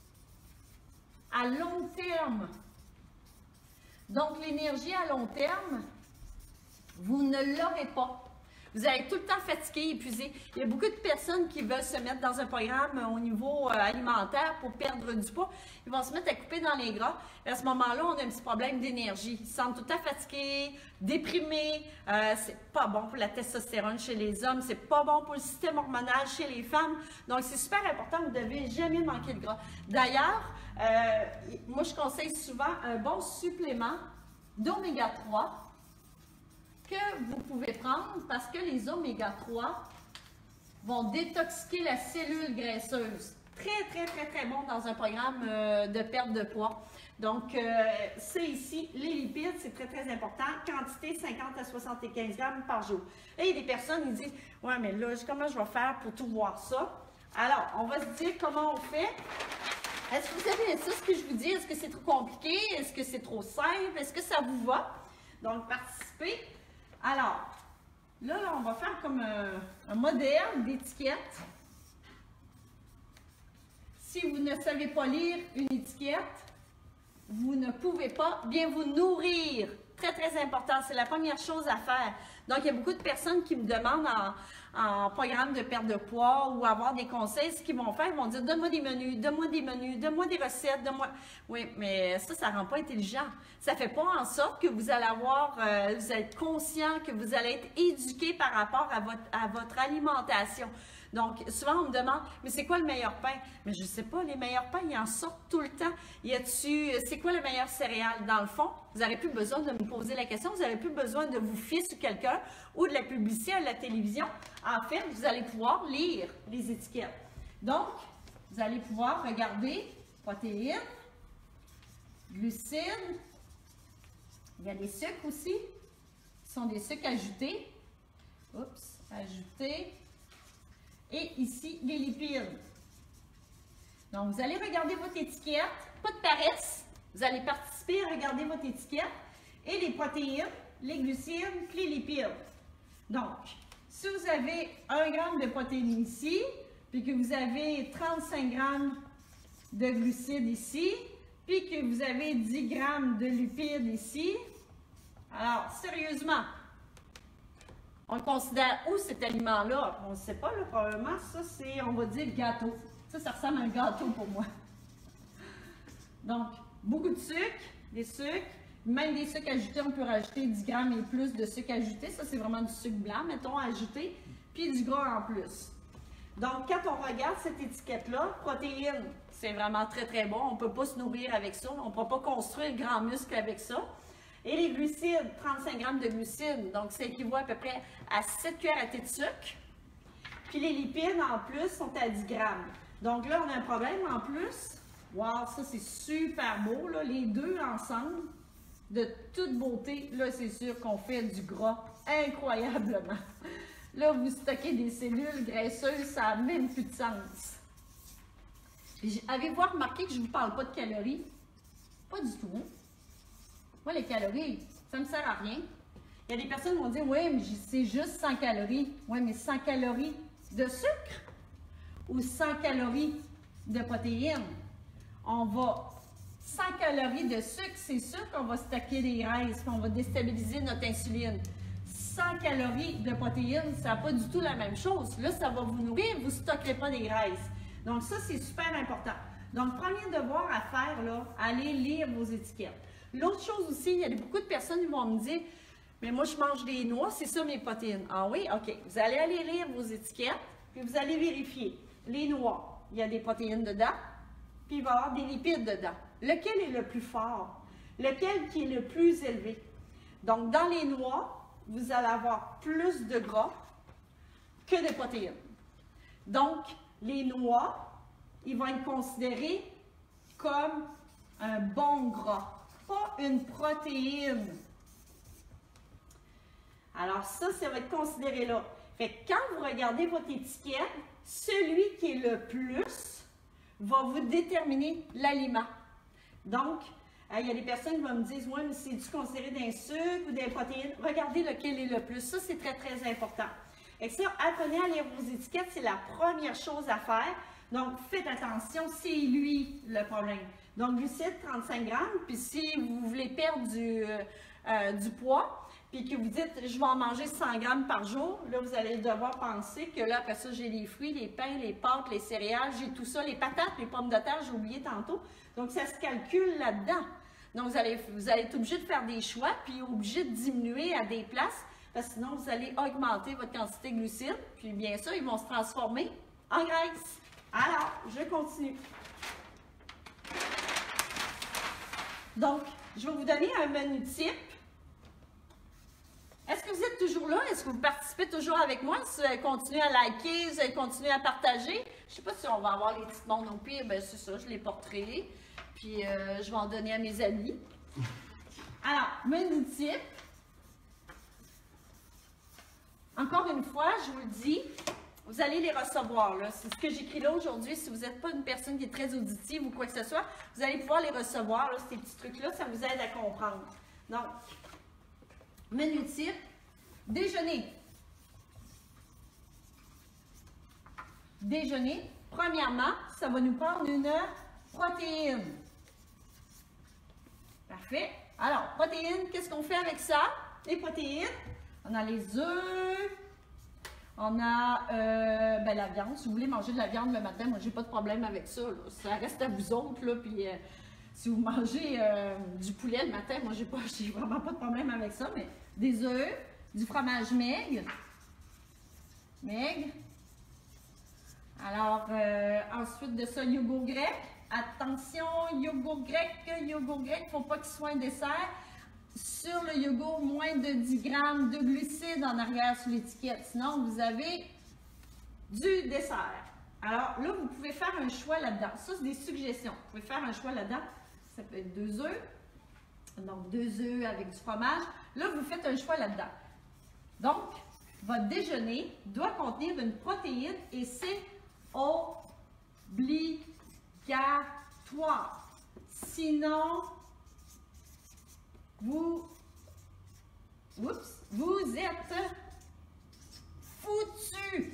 à long terme. Donc, l'énergie à long terme, vous ne l'aurez pas. Vous allez tout le temps fatigué, épuisé. Il y a beaucoup de personnes qui veulent se mettre dans un programme au niveau euh, alimentaire pour perdre du poids. Ils vont se mettre à couper dans les gras. Et à ce moment-là, on a un petit problème d'énergie. Ils se sentent tout le temps fatigués, déprimés. Euh, c'est pas bon pour la testostérone chez les hommes. C'est pas bon pour le système hormonal chez les femmes. Donc, c'est super important. Vous ne devez jamais manquer de gras. D'ailleurs, euh, moi, je conseille souvent un bon supplément d'oméga trois que vous pouvez prendre parce que les oméga trois vont détoxiquer la cellule graisseuse. Très, très, très, très bon dans un programme euh, de perte de poids. Donc, euh, c'est ici, les lipides, c'est très, très important. Quantité cinquante à soixante-quinze grammes par jour. Et il y a des personnes, ils disent, « Ouais, mais là, comment je vais faire pour tout voir ça? » Alors, on va se dire comment on fait. Est-ce que vous savez ça, ce que je vous dis? Est-ce que c'est trop compliqué? Est-ce que c'est trop simple? Est-ce que ça vous va? Donc, participez. Alors, là, là, on va faire comme un, un modèle d'étiquette. Si vous ne savez pas lire une étiquette, vous ne pouvez pas bien vous nourrir. Très, très important. C'est la première chose à faire. Donc, il y a beaucoup de personnes qui me demandent en, en programme de perte de poids ou avoir des conseils. Ce qu'ils vont faire, ils vont dire, donne-moi des menus, donne-moi des menus, donne-moi des recettes, donne-moi... Oui, mais ça, ça ne rend pas intelligent. Ça ne fait pas en sorte que vous allez avoir, euh, vous êtes conscient, que vous allez être éduqué par rapport à votre, à votre alimentation. Donc, souvent, on me demande, mais c'est quoi le meilleur pain? Mais je ne sais pas, les meilleurs pains, ils en sortent tout le temps. Y a-tu, c'est quoi le meilleur céréale? Dans le fond, vous n'aurez plus besoin de me poser la question, vous n'aurez plus besoin de vous fier sur quelqu'un ou de la publicité à la télévision. En fait, vous allez pouvoir lire les étiquettes. Donc, vous allez pouvoir regarder protéines, glucides, il y a des sucres aussi, qui sont des sucres ajoutés. Oups, ajoutés. Et ici, les lipides. Donc, vous allez regarder votre étiquette, pas de paresse. Vous allez participer à regarder votre étiquette et les protéines, les glucides, les lipides. Donc, si vous avez un gramme de protéines ici, puis que vous avez trente-cinq grammes de glucides ici, puis que vous avez dix grammes de lipides ici, alors, sérieusement, on considère où cet aliment-là? On ne sait pas, là, probablement. Ça, c'est, on va dire, gâteau. Ça, ça ressemble à un gâteau pour moi. Donc, beaucoup de sucre, des sucres, même des sucres ajoutés, on peut rajouter dix grammes et plus de sucre ajouté. Ça, c'est vraiment du sucre blanc, mettons, ajouté, puis du gras en plus. Donc, quand on regarde cette étiquette-là, protéines, c'est vraiment très, très bon. On ne peut pas se nourrir avec ça. On ne pourra pas construire le grand muscle avec ça. Et les glucides, trente-cinq grammes de glucides, donc ça équivaut à peu près à sept cuillères à thé de sucre. Puis les lipides, en plus, sont à dix grammes. Donc là, on a un problème en plus. Wow, ça c'est super beau, là, les deux ensemble, de toute beauté. Là, c'est sûr qu'on fait du gras incroyablement. Là, vous stockez des cellules graisseuses, ça n'a même plus de sens. Avez-vous remarqué que je ne vous parle pas de calories? Pas du tout. Moi, les calories, ça ne me sert à rien. Il y a des personnes qui vont dire, oui, mais c'est juste cent calories. Oui, mais cent calories de sucre ou cent calories de protéines? On va, cent calories de sucre, c'est sûr qu'on va stocker des graisses, qu'on va déstabiliser notre insuline. cent calories de protéines, ça n'a pas du tout la même chose. Là, ça va vous nourrir, vous ne stockerez pas des graisses. Donc, ça, c'est super important. Donc, premier devoir à faire, là, allez lire vos étiquettes. L'autre chose aussi, il y a beaucoup de personnes qui vont me dire, mais moi, je mange des noix, c'est ça mes protéines. Ah oui? OK. Vous allez aller lire vos étiquettes, puis vous allez vérifier. Les noix, il y a des protéines dedans, puis il va y avoir des lipides dedans. Lequel est le plus fort? Lequel qui est le plus élevé? Donc, dans les noix, vous allez avoir plus de gras que de protéines. Donc, les noix, ils vont être considérés comme un bon gras, pas une protéine. Alors ça, ça va être considéré là. Fait que quand vous regardez votre étiquette, celui qui est le plus va vous déterminer l'aliment. Donc, il y a des personnes qui vont me dire, ouais, mais c'est-tu considéré d'un sucre ou des protéines? Regardez lequel est le plus. Ça, c'est très, très important. Et ça, apprenez à lire vos étiquettes, c'est la première chose à faire. Donc, faites attention, c'est lui le problème. Donc, glucides, trente-cinq grammes. Puis si vous voulez perdre du, euh, du poids, puis que vous dites, je vais en manger cent grammes par jour, là, vous allez devoir penser que là, après ça, j'ai les fruits, les pains, les pâtes, les céréales, j'ai tout ça, les patates, les pommes de terre, j'ai oublié tantôt. Donc, ça se calcule là-dedans. Donc, vous allez, vous allez être obligé de faire des choix, puis obligé de diminuer à des places, parce que sinon, vous allez augmenter votre quantité de glucides, puis bien sûr, ils vont se transformer en graisse. Alors, je continue. Donc, je vais vous donner un menu type. Est-ce que vous êtes toujours là? Est-ce que vous participez toujours avec moi? Si vous allez continuer à liker, vous allez continuer à partager. Je ne sais pas si on va avoir les petits noms non plus. Bien, c'est ça, je les porterai. Puis, euh, je vais en donner à mes amis. Alors, menu type. Encore une fois, je vous le dis, vous allez les recevoir. C'est ce que j'écris là aujourd'hui. Si vous n'êtes pas une personne qui est très auditive ou quoi que ce soit, vous allez pouvoir les recevoir. Là, ces petits trucs-là, ça vous aide à comprendre. Donc, menu type, déjeuner. Déjeuner, premièrement, ça va nous prendre une protéine. Parfait. Alors, protéines, qu'est-ce qu'on fait avec ça? Les protéines, on a les œufs, on a euh, ben, la viande. Si vous voulez manger de la viande le matin, moi, j'ai pas de problème avec ça. Là. Ça reste à vous autres, là, puis... Euh, si vous mangez euh, du poulet le matin, moi, j'ai pas, j'ai vraiment pas de problème avec ça, mais des œufs, du fromage maigre. Maigre. Alors, euh, ensuite de ça, yogourt grec. Attention, yogourt grec, yogourt grec, il ne faut pas qu'il soit un dessert. Sur le yogourt, moins de dix grammes de glucides en arrière sur l'étiquette. Sinon, vous avez du dessert. Alors là, vous pouvez faire un choix là-dedans. Ça, c'est des suggestions. Vous pouvez faire un choix là-dedans. Ça peut être deux œufs. Donc, deux œufs avec du fromage. Là, vous faites un choix là-dedans. Donc, votre déjeuner doit contenir une protéine et c'est obligatoire. Sinon, vous, oups, vous êtes foutu.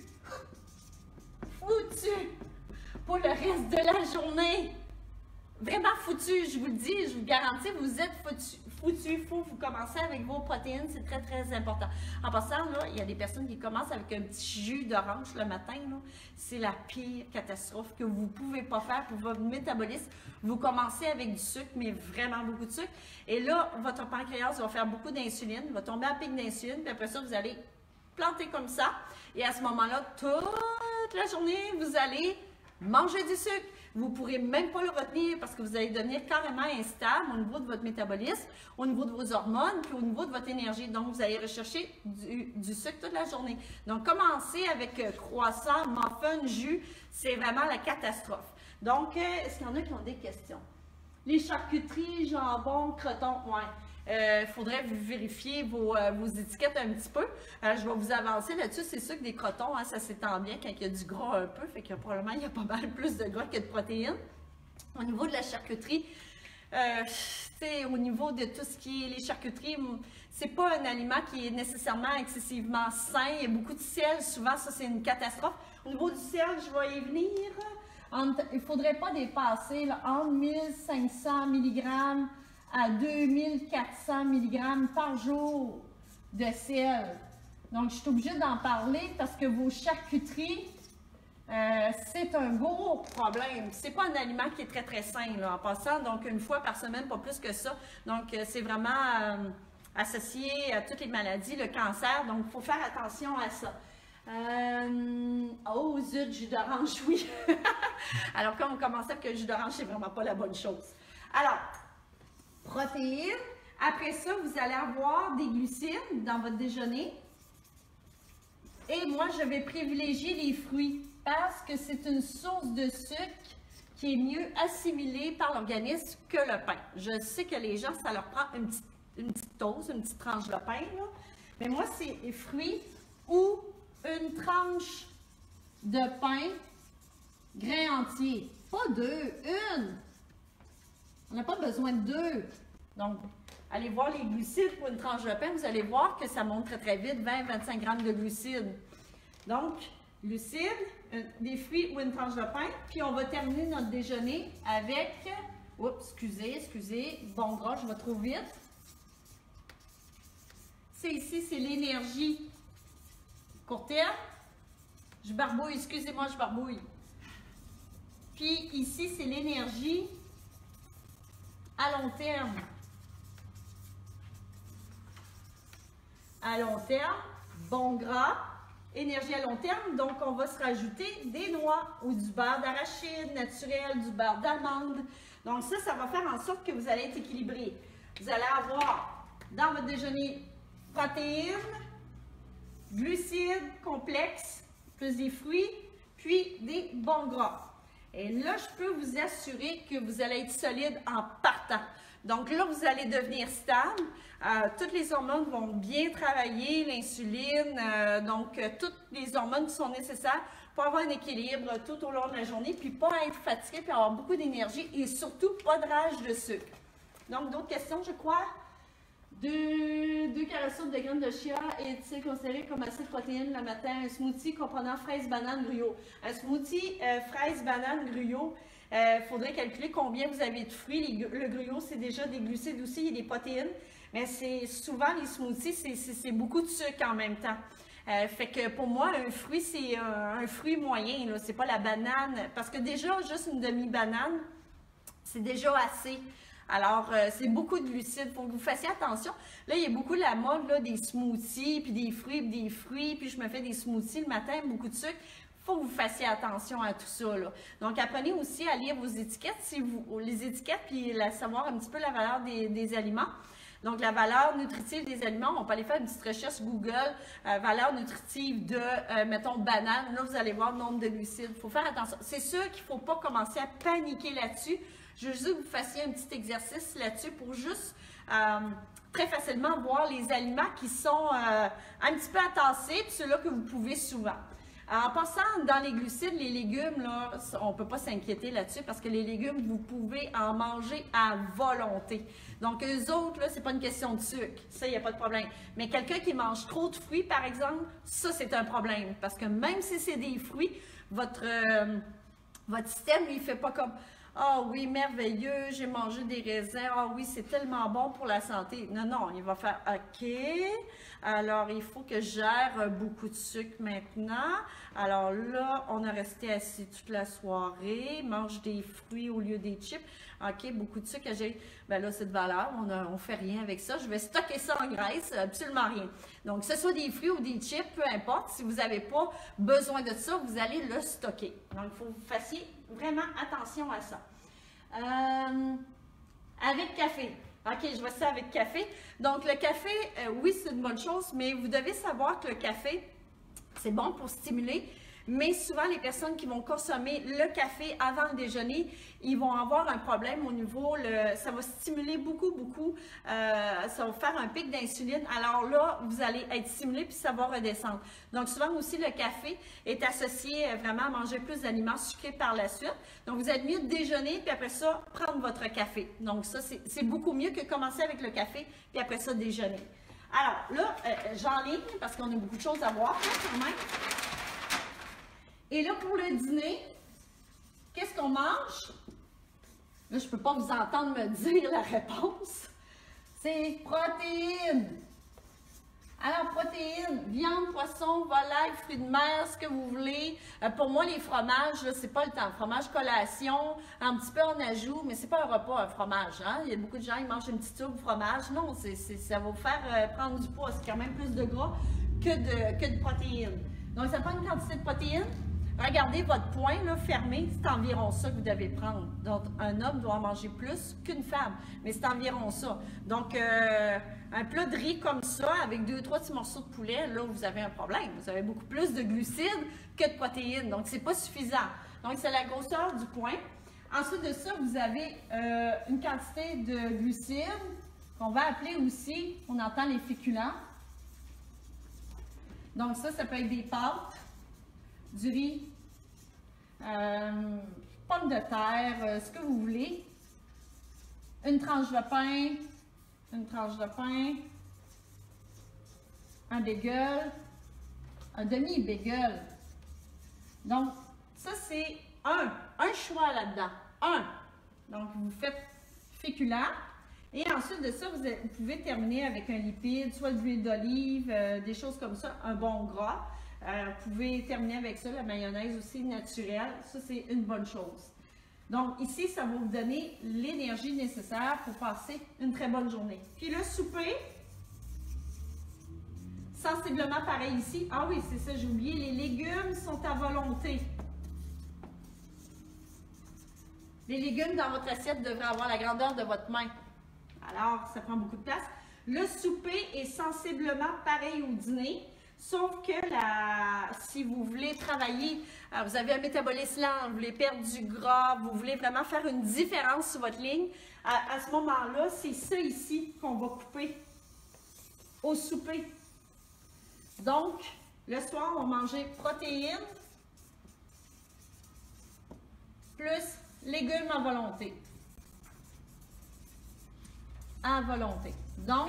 Foutu pour le reste de la journée. Vraiment foutu, je vous le dis, je vous garantis, vous êtes foutu. Foutu, il faut vous commencer avec vos protéines, c'est très, très important. En passant, là, il y a des personnes qui commencent avec un petit jus d'orange le matin. C'est la pire catastrophe que vous ne pouvez pas faire pour votre métabolisme. Vous commencez avec du sucre, mais vraiment beaucoup de sucre. Et là, votre pancréas va faire beaucoup d'insuline, va tomber à pic d'insuline, puis après ça, vous allez planter comme ça. Et à ce moment-là, toute la journée, vous allez manger du sucre. Vous ne pourrez même pas le retenir parce que vous allez devenir carrément instable au niveau de votre métabolisme, au niveau de vos hormones, puis au niveau de votre énergie. Donc, vous allez rechercher du, du sucre toute la journée. Donc, commencez avec euh, croissant, muffin, jus, c'est vraiment la catastrophe. Donc, euh, est-ce qu'il y en a qui ont des questions? Les charcuteries, jambon, croton, ouais. Il euh, faudrait vérifier vos, euh, vos étiquettes un petit peu. Euh, je vais vous avancer là-dessus. C'est sûr que des crotons, hein, ça s'étend bien quand il y a du gras un peu. Fait que probablement, il y a pas mal plus de gras que de protéines. Au niveau de la charcuterie, euh, au niveau de tout ce qui est les charcuteries, c'est pas un aliment qui est nécessairement excessivement sain. Il y a beaucoup de sel. Souvent, ça, c'est une catastrophe. Au niveau du sel, je vais y venir. Entre, il ne faudrait pas dépasser là, entre mille cinq cents milligrammes à deux mille quatre cents milligrammes par jour de sel. Donc, je suis obligée d'en parler parce que vos charcuteries, euh, c'est un gros problème. C'est pas un aliment qui est très, très sain, là, en passant. Donc, une fois par semaine, pas plus que ça. Donc, euh, c'est vraiment euh, associé à toutes les maladies, le cancer. Donc, il faut faire attention à ça. Euh, oh, zut, jus d'orange, oui. Alors, quand on commence avec le jus d'orange, c'est vraiment pas la bonne chose. Alors, protéines. Après ça, vous allez avoir des glucides dans votre déjeuner. Et moi, je vais privilégier les fruits parce que c'est une source de sucre qui est mieux assimilée par l'organisme que le pain. Je sais que les gens, ça leur prend une petite, une petite toast, une petite tranche de pain, là. Mais moi, c'est les fruits ou une tranche de pain grain entier. Pas deux, une. On n'a pas besoin de deux. Donc, allez voir les glucides pour une tranche de pain. Vous allez voir que ça monte très très vite, vingt à vingt-cinq grammes de glucides. Donc, glucides, des fruits ou une tranche de pain. Puis on va terminer notre déjeuner avec, oups, excusez, excusez, bon gras, je vais trop vite. C'est ici, c'est l'énergie court terme. Je barbouille, excusez-moi, je barbouille. Puis ici, c'est l'énergie à long terme. À long terme, bon gras, énergie à long terme. Donc, on va se rajouter des noix ou du beurre d'arachide naturel, du beurre d'amande. Donc, ça, ça va faire en sorte que vous allez être équilibré. Vous allez avoir dans votre déjeuner protéines, glucides complexes, plus des fruits, puis des bons gras. Et là, je peux vous assurer que vous allez être solide en partant. Donc là, vous allez devenir stable. Euh, toutes les hormones vont bien travailler, l'insuline, euh, donc euh, toutes les hormones qui sont nécessaires pour avoir un équilibre tout au long de la journée, puis pas être fatigué, puis avoir beaucoup d'énergie et surtout pas de rage de sucre. Donc, d'autres questions, je crois? Deux, deux carrés de graines de chia est-il considéré comme assez de protéines le matin? Un smoothie comprenant fraises, bananes, gruyot. Un smoothie euh, fraises, bananes, gruyot, il euh, faudrait calculer combien vous avez de fruits. Les, le gruyot, c'est déjà des glucides aussi, il y a des protéines. Mais c'est souvent les smoothies, c'est beaucoup de sucre en même temps. Euh, fait que pour moi, un fruit, c'est un, un fruit moyen, c'est pas la banane. Parce que déjà, juste une demi-banane, c'est déjà assez. Alors, euh, c'est beaucoup de glucides. Il faut que vous fassiez attention. Là, il y a beaucoup de la mode là, des smoothies, puis des fruits, puis des fruits, puis je me fais des smoothies le matin, beaucoup de sucre. Il faut que vous fassiez attention à tout ça. Là. Donc, apprenez aussi à lire vos étiquettes, si vous, les étiquettes, puis à savoir un petit peu la valeur des, des aliments. Donc, la valeur nutritive des aliments, on peut aller faire une petite recherche Google, euh, valeur nutritive de, euh, mettons, banane. Là, vous allez voir le nombre de glucides. Il faut faire attention. C'est sûr qu'il ne faut pas commencer à paniquer là-dessus. Je veux juste que vous fassiez un petit exercice là-dessus pour juste euh, très facilement voir les aliments qui sont euh, un petit peu atassés, puis ceux-là que vous pouvez souvent. En passant dans les glucides, les légumes, là, on ne peut pas s'inquiéter là-dessus parce que les légumes, vous pouvez en manger à volonté. Donc, eux autres, là, c'est pas une question de sucre. Ça, il n'y a pas de problème. Mais quelqu'un qui mange trop de fruits, par exemple, ça, c'est un problème. Parce que même si c'est des fruits, votre, euh, votre système, lui, il ne fait pas comme... Ah oui, merveilleux, j'ai mangé des raisins. Ah oui, c'est tellement bon pour la santé. Non, non, il va faire OK. Alors, il faut que je gère beaucoup de sucre maintenant. Alors là, on a resté assis toute la soirée, mange des fruits au lieu des chips. OK, beaucoup de sucre à gérer. Bien là, c'est de valeur. On ne fait rien avec ça. Je vais stocker ça en graisse, absolument rien. Donc, que ce soit des fruits ou des chips, peu importe. Si vous n'avez pas besoin de ça, vous allez le stocker. Donc, il faut que vous fassiez vraiment attention à ça. Euh, avec café. OK, je vois ça avec café. Donc, le café, euh, oui, c'est une bonne chose, mais vous devez savoir que le café, c'est bon pour stimuler. Mais souvent, les personnes qui vont consommer le café avant le déjeuner, ils vont avoir un problème au niveau, le, ça va stimuler beaucoup, beaucoup, euh, ça va faire un pic d'insuline. Alors là, vous allez être stimulé puis ça va redescendre. Donc souvent aussi, le café est associé vraiment à manger plus d'aliments sucrés par la suite. Donc vous êtes mieux de déjeuner puis après ça, prendre votre café. Donc ça, c'est beaucoup mieux que commencer avec le café puis après ça, déjeuner. Alors là, euh, j'enligne parce qu'on a beaucoup de choses à voir hein, quand même. Et là, pour le dîner, qu'est-ce qu'on mange? Là, je ne peux pas vous entendre me dire la réponse. C'est protéines. Alors, protéines, viande, poisson, volaille, fruits de mer, ce que vous voulez. Euh, pour moi, les fromages, là, c'est pas le temps. Fromage collation, un petit peu en ajout, mais c'est pas un repas, un fromage. Hein? Il y a beaucoup de gens qui mangent une petite tube de fromage. Non, c'est, c'est, ça va vous faire euh, prendre du poids. C'est quand même plus de gras que de, que de protéines. Donc, ça prend une quantité de protéines. Regardez votre poing là, fermé, c'est environ ça que vous devez prendre. Donc, un homme doit en manger plus qu'une femme, mais c'est environ ça. Donc, euh, un plat de riz comme ça, avec deux, trois petits morceaux de poulet, là, vous avez un problème. Vous avez beaucoup plus de glucides que de protéines, donc c'est pas suffisant. Donc, c'est la grosseur du poing. Ensuite de ça, vous avez euh, une quantité de glucides qu'on va appeler aussi, on entend les féculents. Donc ça, ça peut être des pâtes, du riz, euh, pommes de terre, euh, ce que vous voulez. Une tranche de pain, une tranche de pain, un bagel, un demi-bagel. Donc, ça, c'est un, un choix là-dedans. Un. Donc, vous faites féculent. Et ensuite de ça, vous, vous pouvez terminer avec un lipide, soit de l'huile d'olive, euh, des choses comme ça, un bon gras. Euh, vous pouvez terminer avec ça, la mayonnaise aussi naturelle. Ça, c'est une bonne chose. Donc, ici, ça va vous donner l'énergie nécessaire pour passer une très bonne journée. Puis le souper, sensiblement pareil ici. Ah oui, c'est ça, j'ai oublié, les légumes sont à volonté. Les légumes dans votre assiette devraient avoir la grandeur de votre main. Alors, ça prend beaucoup de place. Le souper est sensiblement pareil au dîner. Sauf que la, si vous voulez travailler, euh, vous avez un métabolisme lent, vous voulez perdre du gras, vous voulez vraiment faire une différence sur votre ligne, à, à ce moment-là, c'est ça ici qu'on va couper au souper. Donc, le soir, on va manger protéines plus légumes à volonté. À volonté. Donc,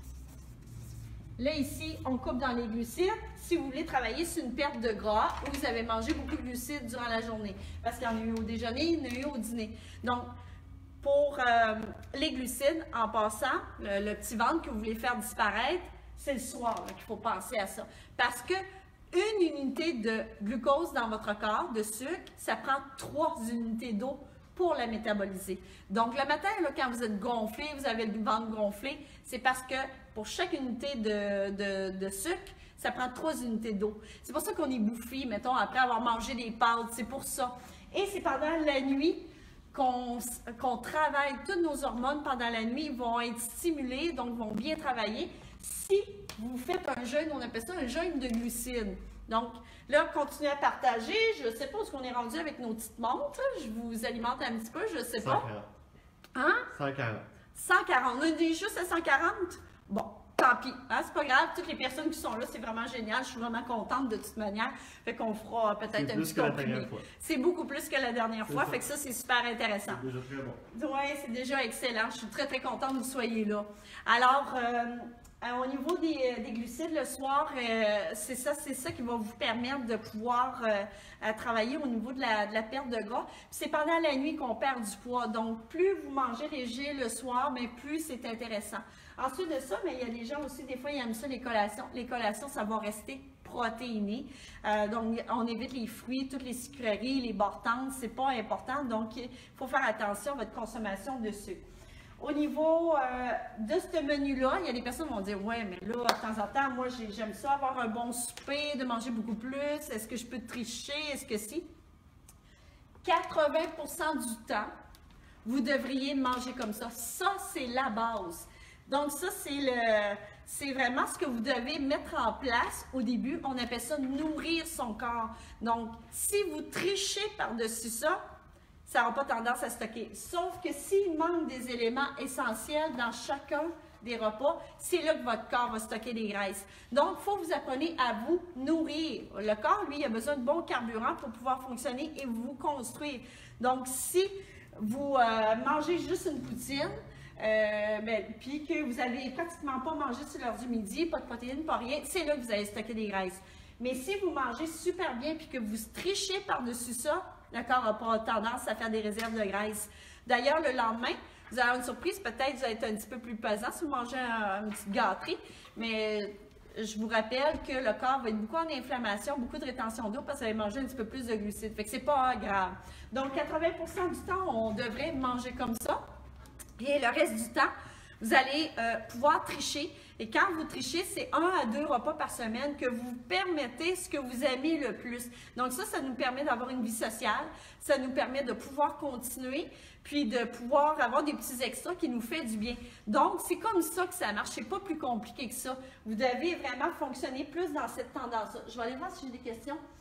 là, ici, on coupe dans les glucides. Si vous voulez travailler sur une perte de gras ou vous avez mangé beaucoup de glucides durant la journée, parce qu'il y en a eu au déjeuner, il y en a eu au dîner. Donc, pour euh, les glucides, en passant, le, le petit ventre que vous voulez faire disparaître, c'est le soir qu'il faut penser à ça. Parce que une unité de glucose dans votre corps, de sucre, ça prend trois unités d'eau pour la métaboliser. Donc, le matin, là, quand vous êtes gonflé, vous avez le ventre gonflé, c'est parce que pour chaque unité de, de, de sucre, ça prend trois unités d'eau. C'est pour ça qu'on est bouffi, mettons, après avoir mangé des pâtes, c'est pour ça. Et c'est pendant la nuit qu'on qu'on travaille, toutes nos hormones pendant la nuit vont être stimulées, donc vont bien travailler. Si vous faites un jeûne, on appelle ça un jeûne de glucides. Donc, là, continuez à partager. Je ne sais pas où est-ce qu'on est rendu avec nos petites montres. Je vous alimente un petit peu, je ne sais pas. cent quarante. Hein? cent quarante. cent quarante. On est juste à cent quarante? Bon, tant pis. Hein? C'est pas grave. Toutes les personnes qui sont là, c'est vraiment génial. Je suis vraiment contente de toute manière. Fait qu'on fera peut-être un petit comprimé. C'est beaucoup plus que la dernière fois. Fait que ça, c'est super intéressant. C'est déjà très bon. Oui, c'est déjà excellent. Je suis très, très contente que vous soyez là. Alors, euh, Euh, au niveau des, des glucides le soir, euh, c'est ça, c'est ça qui va vous permettre de pouvoir euh, euh, travailler au niveau de la, de la perte de gras. C'est pendant la nuit qu'on perd du poids. Donc, plus vous mangez léger le soir, mais plus c'est intéressant. Ensuite de ça, mais il y a des gens aussi, des fois, ils aiment ça, les collations. Les collations, ça va rester protéiné. Euh, donc, on évite les fruits, toutes les sucreries, les bortantes, c'est pas important. Donc, il faut faire attention à votre consommation de sucre. Au niveau euh, de ce menu-là, il y a des personnes qui vont dire « Ouais, mais là, de temps en temps, moi, j'aime ça, avoir un bon souper, de manger beaucoup plus. Est-ce que je peux tricher? Est-ce que si? » quatre-vingts pour cent du temps, vous devriez manger comme ça. Ça, c'est la base. Donc, ça, c'est le... C'est vraiment ce que vous devez mettre en place au début. On appelle ça « nourrir son corps ». Donc, si vous trichez par-dessus ça, ça n'aura pas tendance à stocker. Sauf que s'il manque des éléments essentiels dans chacun des repas, c'est là que votre corps va stocker des graisses. Donc, il faut que vous appreniez à vous nourrir. Le corps, lui, il a besoin de bons carburants pour pouvoir fonctionner et vous construire. Donc, si vous euh, mangez juste une poutine, euh, ben, puis que vous n'avez pratiquement pas mangé sur l'heure du midi, pas de protéines, pas rien, c'est là que vous allez stocker des graisses. Mais si vous mangez super bien puis que vous trichez par-dessus ça, le corps n'a pas tendance à faire des réserves de graisse. D'ailleurs, le lendemain, vous allez avoir une surprise, peut-être vous allez être un petit peu plus pesant si vous mangez un, une petite gâterie, mais je vous rappelle que le corps va être beaucoup en inflammation, beaucoup de rétention d'eau parce que vous allez manger un petit peu plus de glucides. Fait que c'est pas grave. Donc, quatre-vingts pour cent du temps, on devrait manger comme ça. Et le reste du temps, vous allez euh, pouvoir tricher. Et quand vous trichez, c'est un à deux repas par semaine que vous permettez ce que vous aimez le plus. Donc ça, ça nous permet d'avoir une vie sociale. Ça nous permet de pouvoir continuer, puis de pouvoir avoir des petits extras qui nous fait du bien. Donc, c'est comme ça que ça marche. C'est pas plus compliqué que ça. Vous devez vraiment fonctionner plus dans cette tendance-là. Je vais aller voir si j'ai des questions.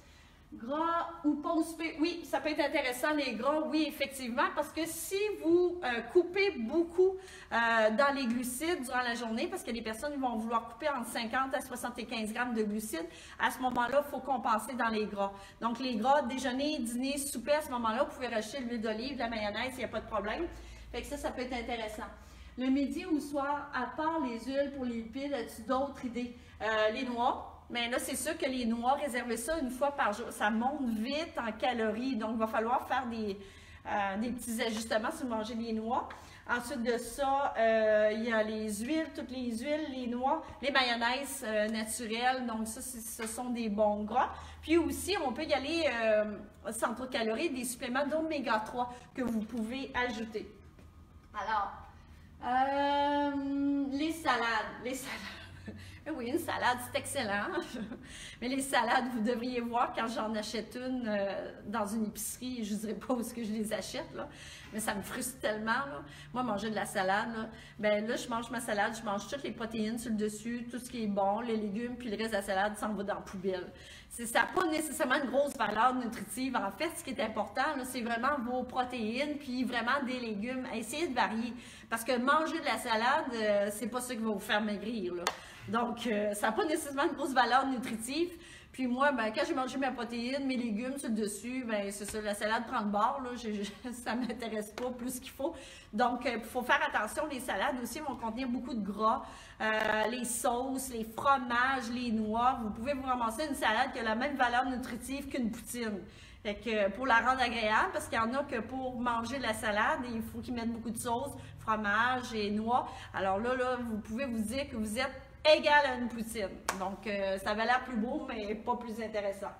Gras ou pas souper, oui, ça peut être intéressant, les gras, oui, effectivement, parce que si vous euh, coupez beaucoup euh, dans les glucides durant la journée, parce que les personnes vont vouloir couper entre cinquante à soixante-quinze grammes de glucides, à ce moment-là, il faut compenser dans les gras. Donc, les gras, déjeuner, dîner, souper, à ce moment-là, vous pouvez rajouter l'huile d'olive, la mayonnaise, il n'y a pas de problème. Fait que ça, ça peut être intéressant. Le midi ou le soir, à part les huiles pour les lipides, as-tu d'autres idées? Euh, les noix. Mais là, c'est sûr que les noix, réservez ça une fois par jour. Ça monte vite en calories, donc il va falloir faire des, euh, des petits ajustements si vous mangez des noix. Ensuite de ça, euh, il y a les huiles, toutes les huiles, les noix, les mayonnaises euh, naturelles. Donc ça, ce sont des bons gras. Puis aussi, on peut y aller euh, sans trop de calories, des suppléments d'oméga trois que vous pouvez ajouter. Alors, euh, les salades, les salades. Oui, une salade, c'est excellent. Mais les salades, vous devriez voir quand j'en achète une euh, dans une épicerie, je ne dirais pas où est-ce que je les achète, là, mais ça me frustre tellement. Là. Moi, manger de la salade, là, ben là, je mange ma salade, je mange toutes les protéines sur le dessus, tout ce qui est bon, les légumes, puis le reste de la salade s'en va dans la poubelle. Ça n'a pas nécessairement une grosse valeur nutritive. En fait, ce qui est important, c'est vraiment vos protéines, puis vraiment des légumes. Essayez de varier. Parce que manger de la salade, euh, c'est pas ça qui va vous faire maigrir. Là. Donc, euh, ça n'a pas nécessairement une grosse valeur nutritive. Puis moi, ben, quand j'ai mangé ma protéine, mes légumes sur le dessus, ben, c'est ça, la salade prend le bord. Là, je, je, ça ne m'intéresse pas plus qu'il faut. Donc, il euh, faut faire attention. Les salades aussi vont contenir beaucoup de gras. Euh, les sauces, les fromages, les noix. Vous pouvez vous ramasser une salade qui a la même valeur nutritive qu'une poutine. Fait que pour la rendre agréable, parce qu'il y en a que pour manger de la salade, il faut qu'ils mettent beaucoup de sauce, fromage et noix. Alors là, là, vous pouvez vous dire que vous êtes égal à une poutine. Donc, euh, ça va l'air plus beau, mais pas plus intéressant.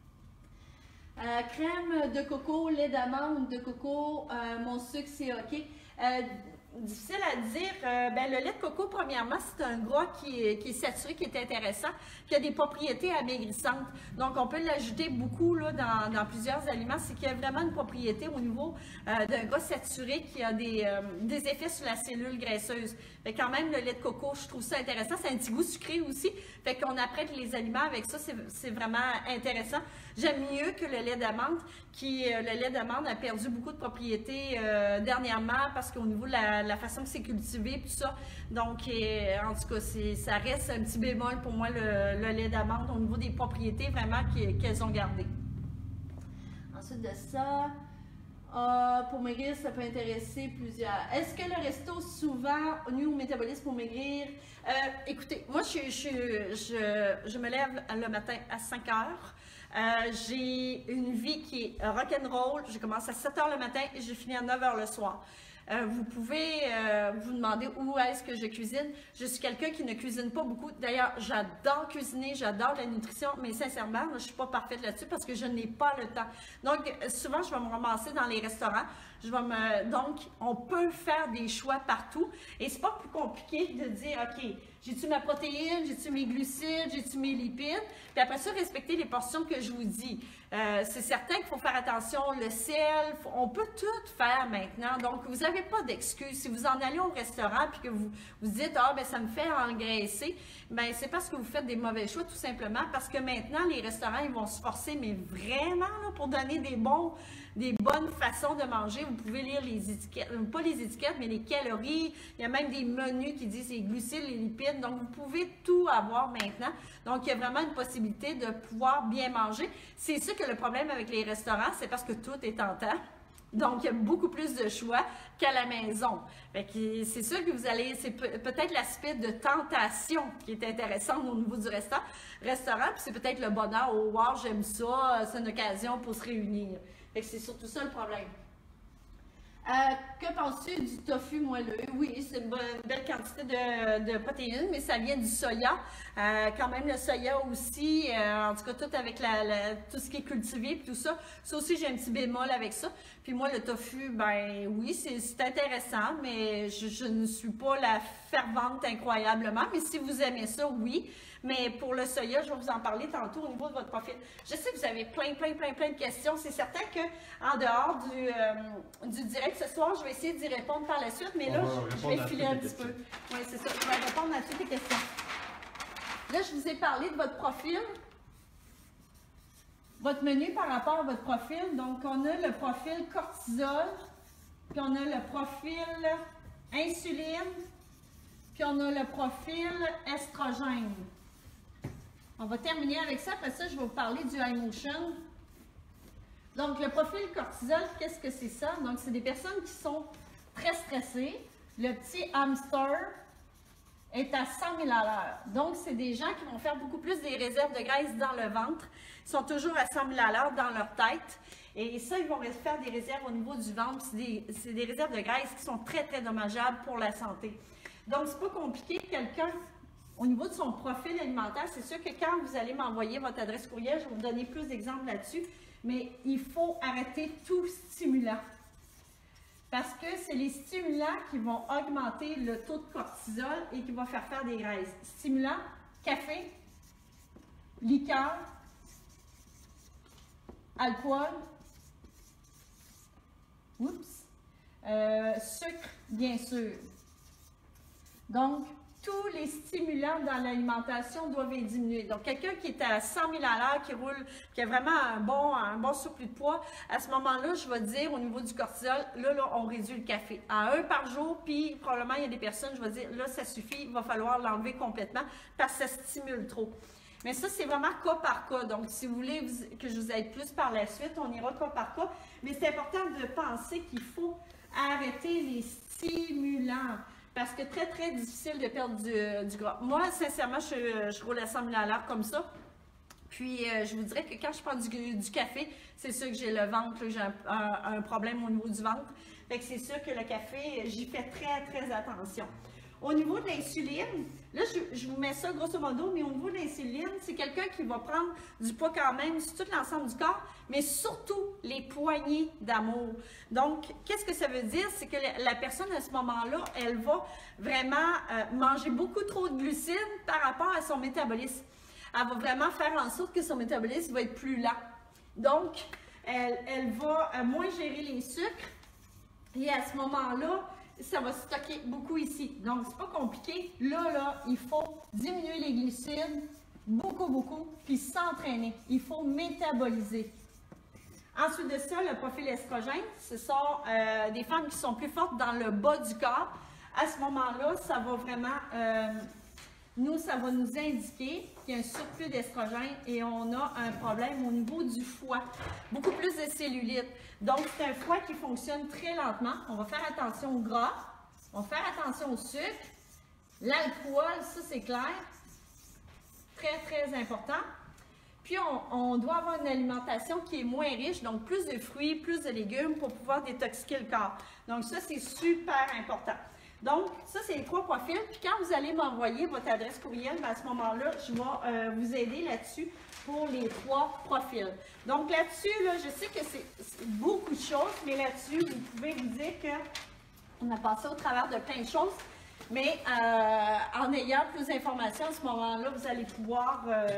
Euh, crème de coco, lait d'amande de coco, euh, mon sucre, c'est OK. Euh, difficile à dire. Euh, ben, le lait de coco, premièrement, c'est un gras qui est, qui est saturé, qui est intéressant, qui a des propriétés amaigrissantes. Donc, on peut l'ajouter beaucoup là, dans, dans plusieurs aliments. C'est qu'il y a vraiment une propriété au niveau euh, d'un gras saturé qui a des, euh, des effets sur la cellule graisseuse. Fait quand même, le lait de coco, je trouve ça intéressant. C'est un petit goût sucré aussi. Fait qu'on apprête les aliments avec ça. C'est vraiment intéressant. J'aime mieux que le lait d'amande, qui, euh, le lait d'amande a perdu beaucoup de propriétés euh, dernièrement parce qu'au niveau de la, la façon que c'est cultivé, tout ça. Donc, euh, en tout cas, ça reste un petit bémol pour moi, le, le lait d'amande, au niveau des propriétés vraiment qu'elles ont gardées. Ensuite de ça... Euh, pour maigrir, ça peut intéresser plusieurs. Est-ce que le resto, souvent, nuit au métabolisme pour maigrir? Euh, écoutez, moi, je, je, je, je me lève le matin à cinq heures. Euh, j'ai une vie qui est rock'n'roll. Je commence à sept heures le matin et je finis à neuf heures le soir. Euh, vous pouvez euh, vous demander où est-ce que je cuisine. Je suis quelqu'un qui ne cuisine pas beaucoup. D'ailleurs, j'adore cuisiner, j'adore la nutrition, mais sincèrement, je ne suis pas parfaite là-dessus parce que je n'ai pas le temps. Donc, souvent, je vais me ramasser dans les restaurants. Je vais me... Donc, on peut faire des choix partout. Et c'est pas plus compliqué de dire, OK, j'ai-tu ma protéine, j'ai-tu mes glucides, j'ai-tu mes lipides? Puis après ça, respecter les portions que je vous dis. Euh, c'est certain qu'il faut faire attention, le sel, faut... on peut tout faire maintenant. Donc, vous n'avez pas d'excuses. Si vous en allez au restaurant et que vous vous dites, ah, ben ça me fait engraisser, ben c'est parce que vous faites des mauvais choix, tout simplement. Parce que maintenant, les restaurants, ils vont se forcer, mais vraiment, là, pour donner des bons... des bonnes façons de manger. Vous pouvez lire les étiquettes, pas les étiquettes, mais les calories. Il y a même des menus qui disent les glucides, les lipides. Donc, vous pouvez tout avoir maintenant. Donc, il y a vraiment une possibilité de pouvoir bien manger. C'est sûr que le problème avec les restaurants, c'est parce que tout est tentant. Donc, il y a beaucoup plus de choix qu'à la maison. C'est sûr que vous allez, c'est peut-être l'aspect de tentation qui est intéressant au niveau du restaurant. restaurant puis c'est peut-être le bonheur. Oh, wow, j'aime ça, c'est une occasion pour se réunir. C'est surtout ça le problème. Euh, que penses-tu du tofu moelleux? Oui, c'est une, une belle quantité de, de protéines, mais ça vient du soya. Euh, quand même, le soya aussi, euh, en tout cas, tout avec la, la, tout ce qui est cultivé et tout ça. Ça aussi, j'ai un petit bémol avec ça. Puis moi, le tofu, ben oui, c'est intéressant, mais je, je ne suis pas la fervente incroyablement. Mais si vous aimez ça, oui. Mais pour le soya, je vais vous en parler tantôt au niveau de votre profil. Je sais que vous avez plein, plein, plein, plein de questions. C'est certain qu'en dehors du, euh, du direct ce soir, je vais essayer d'y répondre par la suite, mais là, je, je vais filer un petit peu. Oui, c'est ça. Je vais répondre à toutes les questions. Là, je vous ai parlé de votre profil. votre menu par rapport à votre profil. Donc, on a le profil cortisol, puis on a le profil insuline, puis on a le profil estrogène. On va terminer avec ça. Après ça, je vais vous parler du iMotion. Donc, le profil cortisol, qu'est-ce que c'est ça? Donc, c'est des personnes qui sont très stressées. Le petit hamster est à cent mille à l'heure. Donc, c'est des gens qui vont faire beaucoup plus des réserves de graisse dans le ventre. Ils sont toujours à cent mille à l'heure dans leur tête. Et ça, ils vont faire des réserves au niveau du ventre. C'est des, c'est des réserves de graisse qui sont très, très dommageables pour la santé. Donc, c'est pas compliqué. Quelqu'un, au niveau de son profil alimentaire, c'est sûr que quand vous allez m'envoyer votre adresse courriel, je vais vous donner plus d'exemples là-dessus. Mais il faut arrêter tout stimulant. Parce que c'est les stimulants qui vont augmenter le taux de cortisol et qui vont faire faire des graisses. Stimulants, café, liqueur, alcool, oups, euh, sucre, bien sûr. Donc, tous les stimulants dans l'alimentation doivent être diminués. Donc, quelqu'un qui est à cent mille à l'heure, qui roule, qui a vraiment un bon, un bon surplus de poids, à ce moment-là, je vais dire au niveau du cortisol, là, là, on réduit le café à un par jour, puis probablement, il y a des personnes, je vais dire, là, ça suffit, il va falloir l'enlever complètement parce que ça stimule trop. Mais ça, c'est vraiment cas par cas. Donc, si vous voulez vous, que je vous aide plus par la suite, on ira cas par cas. Mais c'est important de penser qu'il faut arrêter les stimulants. Parce que très, très difficile de perdre du, du gras. Moi, sincèrement, je, je roule à cent mille à l'heure comme ça. Puis, euh, je vous dirais que quand je prends du, du café, c'est sûr que j'ai le ventre, j'ai un, un, un problème au niveau du ventre. Fait que c'est sûr que le café, j'y fais très, très attention. Au niveau de l'insuline, là, je, je vous mets ça grosso modo, mais au niveau de l'insuline, c'est quelqu'un qui va prendre du poids quand même sur tout l'ensemble du corps, mais surtout les poignées d'amour. Donc, qu'est-ce que ça veut dire? C'est que la, la personne à ce moment-là, elle va vraiment euh, manger beaucoup trop de glucides par rapport à son métabolisme. Elle va vraiment faire en sorte que son métabolisme va être plus lent. Donc, elle, elle va euh, moins gérer les sucres et à ce moment-là, ça va stocker beaucoup ici. Donc, c'est pas compliqué. Là, là, il faut diminuer les glucides, beaucoup, beaucoup, puis s'entraîner. Il faut métaboliser. Ensuite de ça, le profil estrogène, ce sont euh, des femmes qui sont plus fortes dans le bas du corps. À ce moment-là, ça va vraiment, euh, nous, ça va nous indiquer qu'il y a un surplus d'estrogène et on a un problème au niveau du foie. Beaucoup plus de cellulite. Donc, c'est un foie qui fonctionne très lentement. On va faire attention au gras. On va faire attention au sucre. L'alcool, ça, c'est clair. Très, très important. Puis, on, on doit avoir une alimentation qui est moins riche, donc plus de fruits, plus de légumes pour pouvoir détoxiquer le corps. Donc, ça, c'est super important. Donc, ça, c'est les trois profils. Puis, quand vous allez m'envoyer votre adresse courriel, bien, à ce moment-là, je vais euh, vous aider là-dessus pour les trois profils. Donc, là-dessus, là, je sais que c'est beaucoup de choses, mais là-dessus, vous pouvez vous dire qu'on a passé au travers de plein de choses. Mais euh, en ayant plus d'informations à ce moment-là, vous allez pouvoir euh,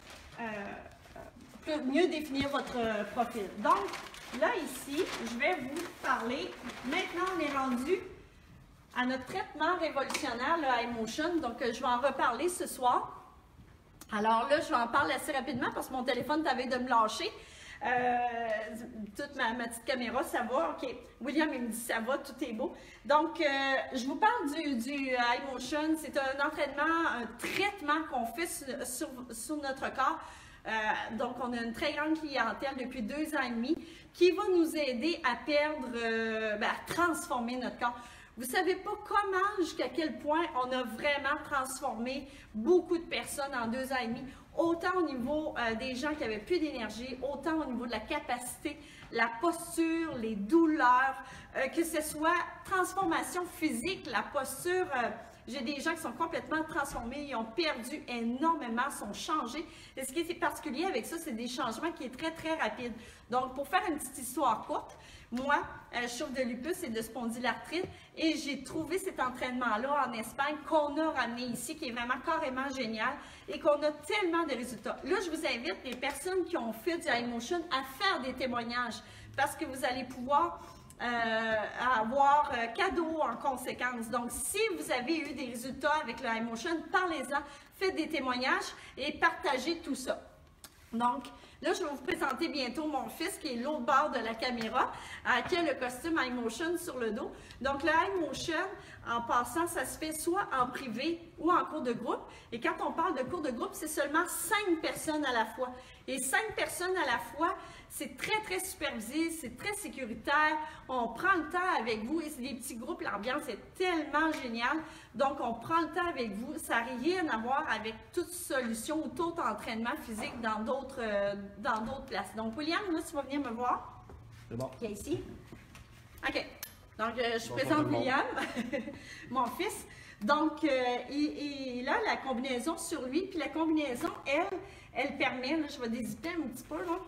euh, mieux définir votre euh, profil. Donc, là, ici, je vais vous parler. Maintenant, on est rendu à notre traitement révolutionnaire, le iMotion. Donc, je vais en reparler ce soir. Alors là, je vais en parler assez rapidement parce que mon téléphone t'avait de me lâcher. Euh, toute ma, ma petite caméra, ça va. OK. William, il me dit ça va, tout est beau. Donc, euh, je vous parle du, du iMotion. C'est un entraînement, un traitement qu'on fait sur, sur, sur notre corps. Euh, donc, on a une très grande clientèle depuis deux ans et demi qui va nous aider à perdre, euh, ben, à transformer notre corps. Vous ne savez pas comment, jusqu'à quel point on a vraiment transformé beaucoup de personnes en deux ans et demi, autant au niveau euh, des gens qui n'avaient plus d'énergie, autant au niveau de la capacité, la posture, les douleurs, euh, que ce soit transformation physique, la posture. Euh, J'ai des gens qui sont complètement transformés, ils ont perdu énormément, sont changés. Et ce qui est particulier avec ça, c'est des changements qui sont très, très rapides. Donc, pour faire une petite histoire courte, moi, euh, je souffre de lupus et de spondylarthrite et j'ai trouvé cet entraînement-là en Espagne qu'on a ramené ici, qui est vraiment carrément génial et qu'on a tellement de résultats. Là, je vous invite les personnes qui ont fait du iMotion à faire des témoignages parce que vous allez pouvoir euh, avoir euh, cadeau en conséquence. Donc, si vous avez eu des résultats avec le iMotion, parlez-en, faites des témoignages et partagez tout ça. Donc, Là, je vais vous présenter bientôt mon fils qui est l'autre bord de la caméra, euh, qui a le costume iMotion sur le dos. Donc, le iMotion, en passant, ça se fait soit en privé ou en cours de groupe. Et quand on parle de cours de groupe, c'est seulement cinq personnes à la fois. Et cinq personnes à la fois, c'est très, très supervisé, c'est très sécuritaire. On prend le temps avec vous et c'est des petits groupes. L'ambiance est tellement géniale. Donc, on prend le temps avec vous. Ça n'a rien à voir avec toute solution ou tout entraînement physique dans d'autres euh, dans d'autres places. Donc, William, là, tu vas venir me voir. C'est bon. Qui est ici. OK. Donc, euh, je Bonjour présente tout le monde. William, mon fils. Donc, euh, il, il a la combinaison sur lui. Puis la combinaison, elle, elle permet, là, je vais dézipper un petit peu, là.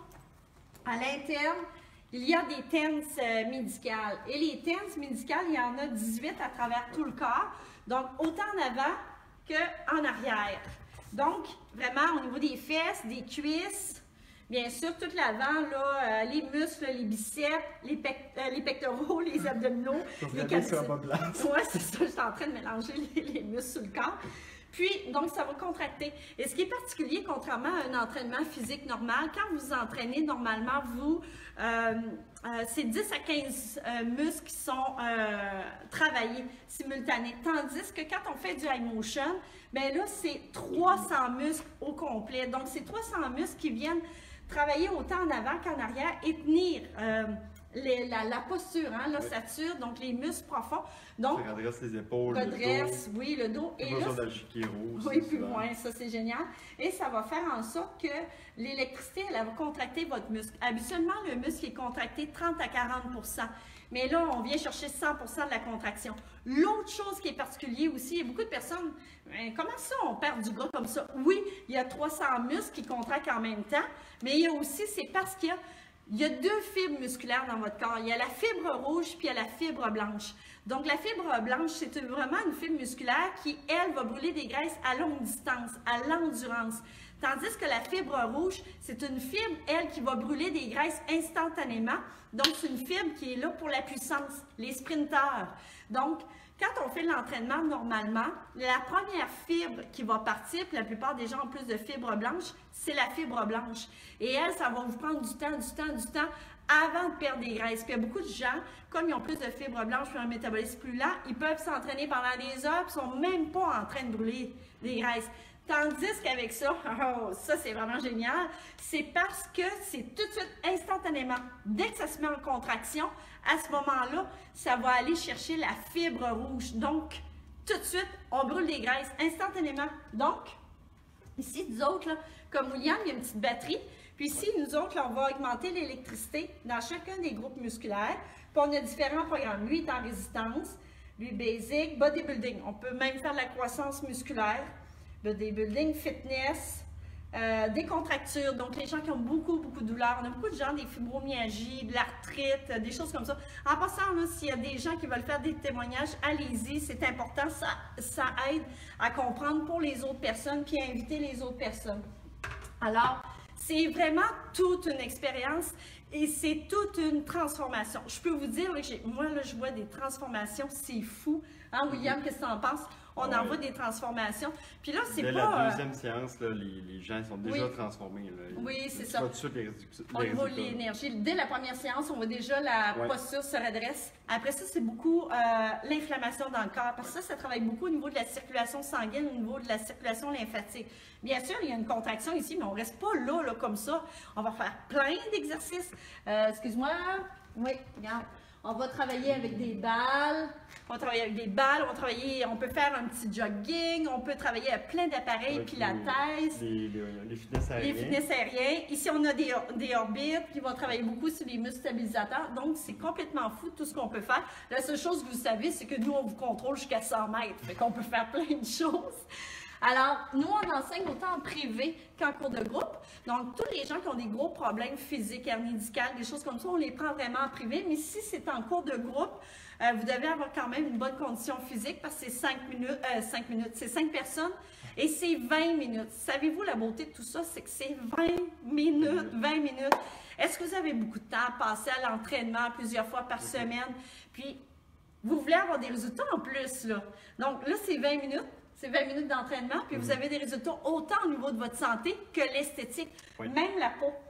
À l'interne, il y a des tens euh, médicales. Et les tens médicales, il y en a dix-huit à travers tout le corps. Donc, autant en avant qu'en arrière. Donc, vraiment, au niveau des fesses, des cuisses, bien sûr, tout l'avant, là, euh, les muscles, les biceps, les, pec euh, les pectoraux, les abdominaux, les calciums. Oui, c'est ça, je suis en train de mélanger les, les muscles sur le corps. Puis, donc, ça va contracter. Et ce qui est particulier, contrairement à un entraînement physique normal, quand vous entraînez, normalement, vous, euh, euh, c'est dix à quinze euh, muscles qui sont euh, travaillés simultanés. Tandis que quand on fait du iMotion, bien là, c'est trois cents muscles au complet. Donc, c'est trois cents muscles qui viennent travailler autant en avant qu'en arrière et tenir euh, les, la, la posture, hein, l'ossature, donc les muscles profonds. Donc, Ça redresse les épaules, redresse, le dos. oui, le dos. Et là, d'Alchiquero, oui, plus loin, ça c'est génial. Et ça va faire en sorte que l'électricité, elle va contracter votre muscle. Habituellement, le muscle est contracté trente à quarante pour cent. Mais là, on vient chercher cent pour cent de la contraction. L'autre chose qui est particulier aussi, il y a beaucoup de personnes, ben, comment ça on perd du gras comme ça? Oui, il y a trois cents muscles qui contractent en même temps, mais il y a aussi, c'est parce qu'il y a, il y a deux fibres musculaires dans votre corps. Il y a la fibre rouge puis il y a la fibre blanche. Donc, la fibre blanche, c'est vraiment une fibre musculaire qui, elle, va brûler des graisses à longue distance, à l'endurance. Tandis que la fibre rouge, c'est une fibre, elle, qui va brûler des graisses instantanément. Donc, c'est une fibre qui est là pour la puissance, les sprinteurs. Donc, quand on fait l'entraînement normalement, la première fibre qui va partir, puis la plupart des gens ont plus de fibre blanche, c'est la fibre blanche. Et elle, ça va vous prendre du temps, du temps, du temps avant de perdre des graisses. Puis il y a beaucoup de gens, comme ils ont plus de fibres blanches puis un métabolisme plus lent, ils peuvent s'entraîner pendant des heures et ne sont même pas en train de brûler des graisses. Tandis qu'avec ça, oh, ça c'est vraiment génial, c'est parce que c'est tout de suite, instantanément, dès que ça se met en contraction, à ce moment-là, ça va aller chercher la fibre rouge. Donc, tout de suite, on brûle des graisses instantanément. Donc, ici, nous autres, là, comme William, il y a une petite batterie. Puis ici, nous autres, là, on va augmenter l'électricité dans chacun des groupes musculaires. Puis on a différents programmes. Lui est en résistance, lui basic, bodybuilding. On peut même faire de la croissance musculaire, bodybuilding, fitness, euh, des contractures. Donc les gens qui ont beaucoup, beaucoup de douleurs. On a beaucoup de gens, des fibromyalgies, de l'arthrite, des choses comme ça. En passant, s'il y a des gens qui veulent faire des témoignages, allez-y, c'est important. Ça, ça aide à comprendre pour les autres personnes puis à inviter les autres personnes. Alors, c'est vraiment toute une expérience et c'est toute une transformation. Je peux vous dire, là, moi, là, je vois des transformations, c'est fou. Hein, William, qu'est-ce que tu en penses? On Ouais. en voit des transformations. Puis là, c'est Dès pas... la deuxième séance, là, les, les gens sont déjà Oui. transformés. Là. Oui, c'est Tu ça. vois tout de suite les, résultats- Au les niveau de résultats. l'énergie, dès la première séance, on voit déjà la Ouais. posture se redresse. Après ça, c'est beaucoup euh, l'inflammation dans le corps. Parce que ça, ça travaille beaucoup au niveau de la circulation sanguine, au niveau de la circulation lymphatique. Bien sûr, il y a une contraction ici, mais on ne reste pas là, là, comme ça. On va faire plein d'exercices. Euh, excuse-moi. Oui, regarde. On va travailler avec des balles. On va travailler avec des balles. On va travailler, on peut faire un petit jogging. On peut travailler avec plein d'appareils, Avec pilates. Les, les, les, les fitness Les aériens. fitness aériens. Ici, on a des, des orbites, puis ils vont travailler beaucoup sur les muscles stabilisateurs. Donc, c'est complètement fou tout ce qu'on peut faire. La seule chose que vous savez, c'est que nous, on vous contrôle jusqu'à cent mètres. Fait qu'on peut faire plein de choses. Alors, nous, on enseigne autant en privé qu'en cours de groupe. Donc, tous les gens qui ont des gros problèmes physiques, hernie discale, des choses comme ça, on les prend vraiment en privé. Mais si c'est en cours de groupe, euh, vous devez avoir quand même une bonne condition physique parce que c'est cinq minutes, euh, cinq minutes, c'est cinq personnes et c'est vingt minutes. Savez-vous la beauté de tout ça? C'est que c'est vingt minutes, vingt minutes. Est-ce que vous avez beaucoup de temps à passer à l'entraînement plusieurs fois par semaine? Puis, vous voulez avoir des résultats en plus, là. Donc, là, c'est vingt minutes. C'est vingt minutes d'entraînement, puis vous avez des résultats autant au niveau de votre santé que l'esthétique, Oui. même la peau.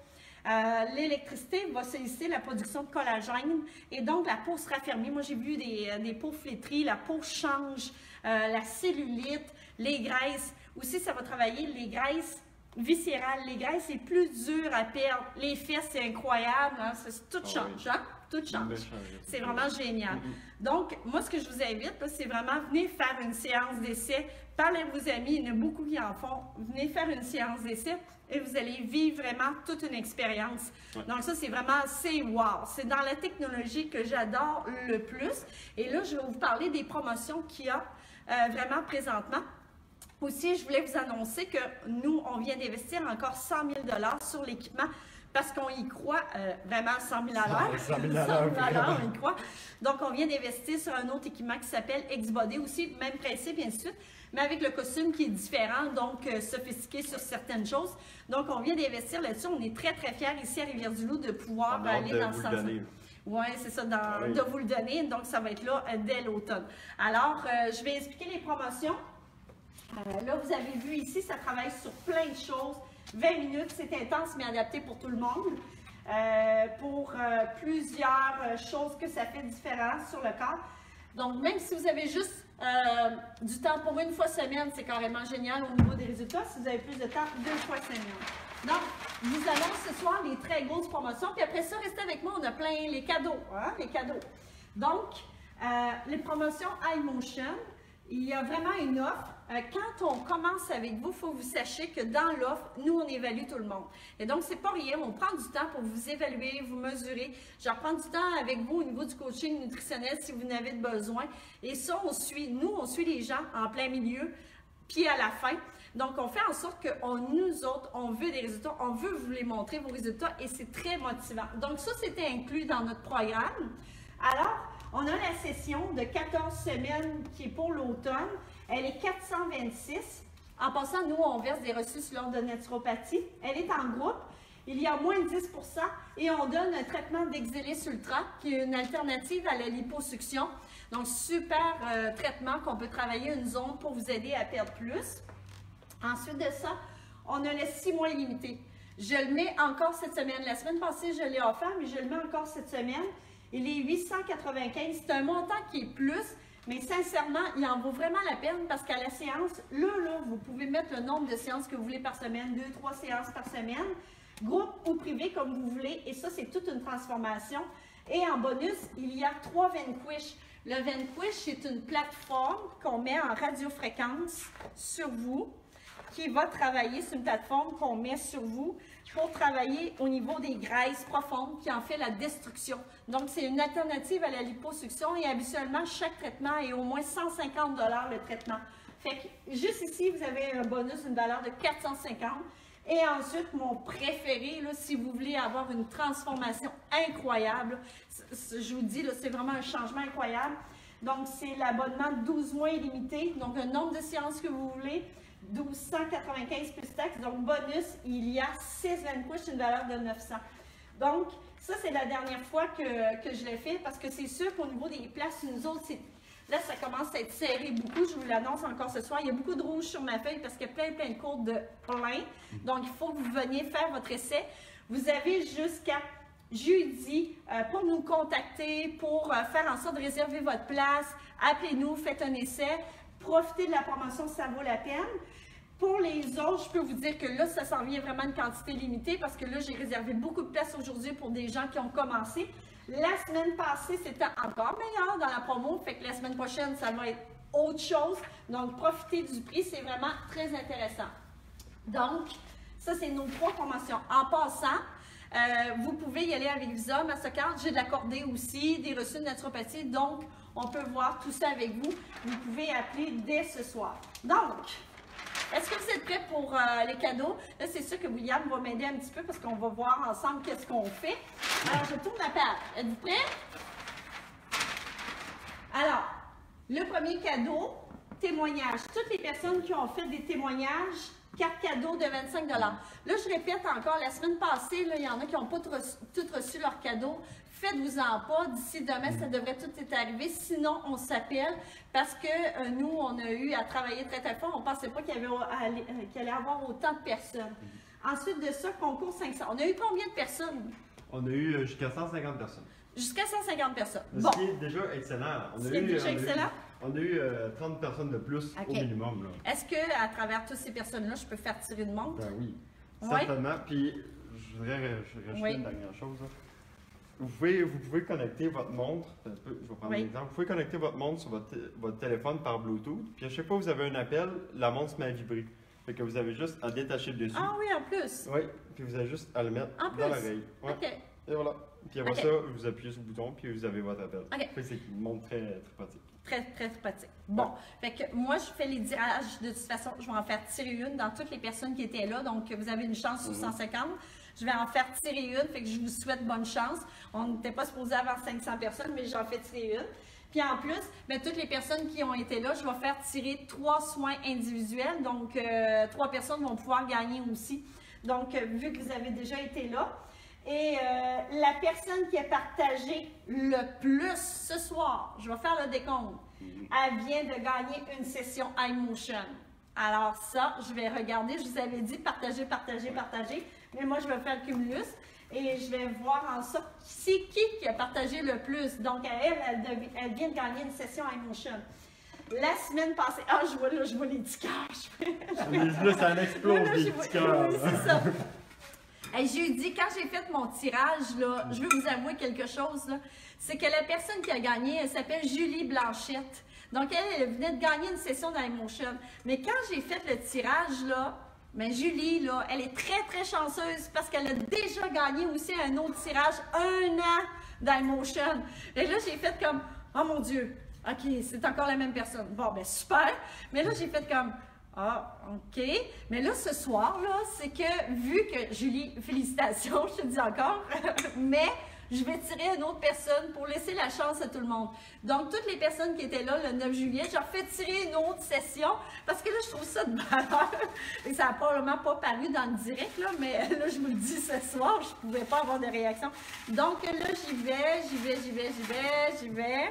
Euh, L'électricité va solliciter la production de collagène et donc la peau se raffermit. Moi, j'ai vu des, des peaux flétries, la peau change, euh, la cellulite, les graisses. Aussi, ça va travailler les graisses viscérales. Les graisses, c'est plus dur à perdre. Les fesses, c'est incroyable. Hein? Ça, tout Ah change. oui. Hein? Tout change. C'est vraiment génial. Donc, moi, ce que je vous invite, c'est vraiment venez faire une séance d'essai. Parlez à vos amis, il y en a beaucoup qui en font. Venez faire une séance d'essai et vous allez vivre vraiment toute une expérience. Ouais. Donc, ça, c'est vraiment, c'est wow. C'est dans la technologie que j'adore le plus. Et là, je vais vous parler des promotions qu'il y a euh, vraiment présentement. Aussi, je voulais vous annoncer que nous, on vient d'investir encore cent mille dollars sur l'équipement parce qu'on y croit euh, vraiment cent mille dollars. cent mille dollars, on y croit. Donc, on vient d'investir sur un autre équipement qui s'appelle X-Body aussi, même principe, et ainsi de suite, mais avec le costume qui est différent, donc euh, sophistiqué sur certaines choses. Donc, on vient d'investir là-dessus. On est très, très fiers ici à Rivière-du-Loup de pouvoir On a hâte aller de dans vous ce le sens. donner. Oui, c'est ça, dans- Oui. de vous le donner. Donc, ça va être là euh, dès l'automne. Alors, euh, je vais expliquer les promotions. Euh, là, vous avez vu ici, ça travaille sur plein de choses. vingt minutes, c'est intense, mais adapté pour tout le monde. Euh, pour euh, plusieurs euh, choses que ça fait différent sur le corps. Donc, même si vous avez juste euh, du temps pour une fois semaine, c'est carrément génial au niveau des résultats. Si vous avez plus de temps, deux fois semaine. Donc, je vous annonce ce soir les très grosses promotions. Puis après ça, restez avec moi, on a plein les cadeaux. Hein, les cadeaux. Donc, euh, les promotions iMotion, il y a vraiment une offre. Euh, quand on commence avec vous, il faut que vous sachiez que dans l'offre, nous, on évalue tout le monde. Et donc, c'est pas rien. On prend du temps pour vous évaluer, vous mesurer. Je reprends du temps avec vous au niveau du coaching nutritionnel si vous en avez besoin. Et ça, on suit, nous, on suit les gens en plein milieu, puis à la fin. Donc, on fait en sorte que on, nous autres, on veut des résultats, on veut vous les montrer, vos résultats, et c'est très motivant. Donc, ça, c'était inclus dans notre programme. Alors, on a la session de quatorze semaines qui est pour l'automne. Elle est quatre cent vingt-six. En passant, nous, on verse des reçus sur l'ordre de naturopathie. Elle est en groupe. Il y a moins de dix pour cent et on donne un traitement d'Exelis Ultra qui est une alternative à la liposuction. Donc, super euh, traitement qu'on peut travailler une zone pour vous aider à perdre plus. Ensuite de ça, on a le six mois illimité. Je le mets encore cette semaine. La semaine passée, je l'ai offert, mais je le mets encore cette semaine. Il est huit cent quatre-vingt-quinze. C'est un montant qui est plus, mais sincèrement, il en vaut vraiment la peine parce qu'à la séance, là, là, vous pouvez mettre le nombre de séances que vous voulez par semaine, deux, trois séances par semaine, groupe ou privé comme vous voulez, et ça, c'est toute une transformation. Et en bonus, il y a trois Vanquish. Le Vanquish, c'est une plateforme qu'on met en radiofréquence sur vous, qui va travailler sur une plateforme qu'on met sur vous pour travailler au niveau des graisses profondes qui en fait la destruction. Donc, c'est une alternative à la liposuction et habituellement, chaque traitement est au moins cent cinquante dollars le traitement. Fait que juste ici, vous avez un bonus, une valeur de quatre cent cinquante. Et ensuite, mon préféré, là, si vous voulez avoir une transformation incroyable, je vous dis, c'est vraiment un changement incroyable. Donc, c'est l'abonnement douze mois illimité, donc un nombre de séances que vous voulez, mille deux cent quatre-vingt-quinze plus taxes. Donc, bonus, il y a six Vanquish, une valeur de neuf cents. Donc, ça, c'est la dernière fois que, que je l'ai fait parce que c'est sûr qu'au niveau des places, nous autres, c'est... Là, ça commence à être serré beaucoup. Je vous l'annonce encore ce soir. Il y a beaucoup de rouge sur ma feuille parce qu'il y a plein, plein de cours de plein. Donc, il faut que vous veniez faire votre essai. Vous avez jusqu'à jeudi euh, pour nous contacter, pour euh, faire en sorte de réserver votre place. Appelez-nous, faites un essai. Profitez de la promotion, ça vaut la peine. Pour les autres, je peux vous dire que là, ça s'en vient vraiment une quantité limitée parce que là, j'ai réservé beaucoup de places aujourd'hui pour des gens qui ont commencé. La semaine passée, c'était encore meilleur dans la promo, fait que la semaine prochaine, ça va être autre chose. Donc, profitez du prix, c'est vraiment très intéressant. Donc, ça, c'est nos trois promotions. En passant, euh, vous pouvez y aller avec Visa, Mastercard. J'ai de la cordée aussi, des reçus de naturopathie. Donc, on peut voir tout ça avec vous. Vous pouvez appeler dès ce soir. Donc, est-ce que vous êtes prêts pour euh, les cadeaux? Là, c'est sûr que William va m'aider un petit peu parce qu'on va voir ensemble qu'est-ce qu'on fait. Alors, je tourne la page. Êtes-vous prêts? Alors, le premier cadeau, témoignage. Toutes les personnes qui ont fait des témoignages, carte cadeau de vingt-cinq dollars. Là, je répète encore, la semaine passée, là, il y en a qui n'ont pas tout reçu, tout reçu leur cadeau. Faites-vous-en pas. D'ici demain, ça devrait tout être arrivé. Sinon, on s'appelle parce que euh, nous, on a eu à travailler très, très fort. On ne pensait pas qu'il y avait, euh, qu'il allait y avoir autant de personnes. Ensuite de ça, concours cinq cents. On a eu combien de personnes? On a eu euh, jusqu'à cent cinquante personnes. Jusqu'à cent cinquante personnes. Ce Bon. qui est déjà excellent. On Ce a qui est eu, déjà on a eu- excellent. On a eu euh, trente personnes de plus Ok. au minimum. Là. Est-ce que à travers toutes ces personnes-là, je peux faire tirer une montre? Ben oui, Ouais. certainement. Puis, je voudrais euh, je voudrais rajouter Oui. une dernière chose. là. Vous pouvez, vous pouvez connecter votre montre. Un peu, je vais prendre Oui. un exemple. Vous pouvez connecter votre montre sur votre, té- votre téléphone par Bluetooth. Puis, à chaque fois que vous avez un appel, la montre se met à vibrer. Fait que vous avez juste à détacher le dessus. Ah oui, en plus. Oui, puis vous avez juste à le mettre En dans plus? l'oreille. Ouais. OK. Et voilà. Puis après Ok. ça, vous appuyez sur le bouton, puis vous avez votre appel. Ok. Fait que c'est une montre très, très pratique. Très, très pratique. Bon, fait que moi, je fais les tirages. De toute façon, je vais en faire tirer une dans toutes les personnes qui étaient là. Donc, vous avez une chance sur Mhm. cent cinquante. Je vais en faire tirer une. Fait que je vous souhaite bonne chance. On n'était pas supposé avoir cinq cents personnes, mais j'en fais tirer une. Puis en plus, ben, toutes les personnes qui ont été là, je vais faire tirer trois soins individuels. Donc, euh, trois personnes vont pouvoir gagner aussi. Donc, euh, vu que vous avez déjà été là. Et euh, la personne qui a partagé le plus ce soir, je vais faire le décompte, elle vient de gagner une session iMotion. Alors ça, je vais regarder, je vous avais dit partager, partager, partager, mais moi je vais faire le cumulus et je vais voir en sorte c'est qui qui a partagé le plus. Donc elle, elle, dev- elle vient de gagner une session iMotion. La semaine passée, ah je vois là, je vois les petits cœurs. Là, ça explose Là, là, les je petits vois- cœurs. oui, c'est ça. Hey, jeudi, quand j'ai fait mon tirage, là, je veux vous avouer quelque chose, là, c'est que la personne qui a gagné, elle s'appelle Julie Blanchette. Donc, elle, elle venait de gagner une session d'Emotion. Mais quand j'ai fait le tirage, là, ben Julie, là, elle est très, très chanceuse parce qu'elle a déjà gagné aussi un autre tirage, un an d'Emotion. Et là, j'ai fait comme, oh mon Dieu, OK, c'est encore la même personne. Bon, ben super. Mais là, j'ai fait comme, ah, OK. Mais là, ce soir, là, c'est que, vu que, Julie, félicitations, je te dis encore, mais je vais tirer une autre personne pour laisser la chance à tout le monde. Donc, toutes les personnes qui étaient là le neuf juillet, j'ai refait tirer une autre session parce que là, je trouve ça de valeur. Et ça n'a probablement pas paru dans le direct, là, mais là, je vous le dis ce soir, je ne pouvais pas avoir de réaction. Donc, là, j'y vais, j'y vais, j'y vais, j'y vais, j'y vais.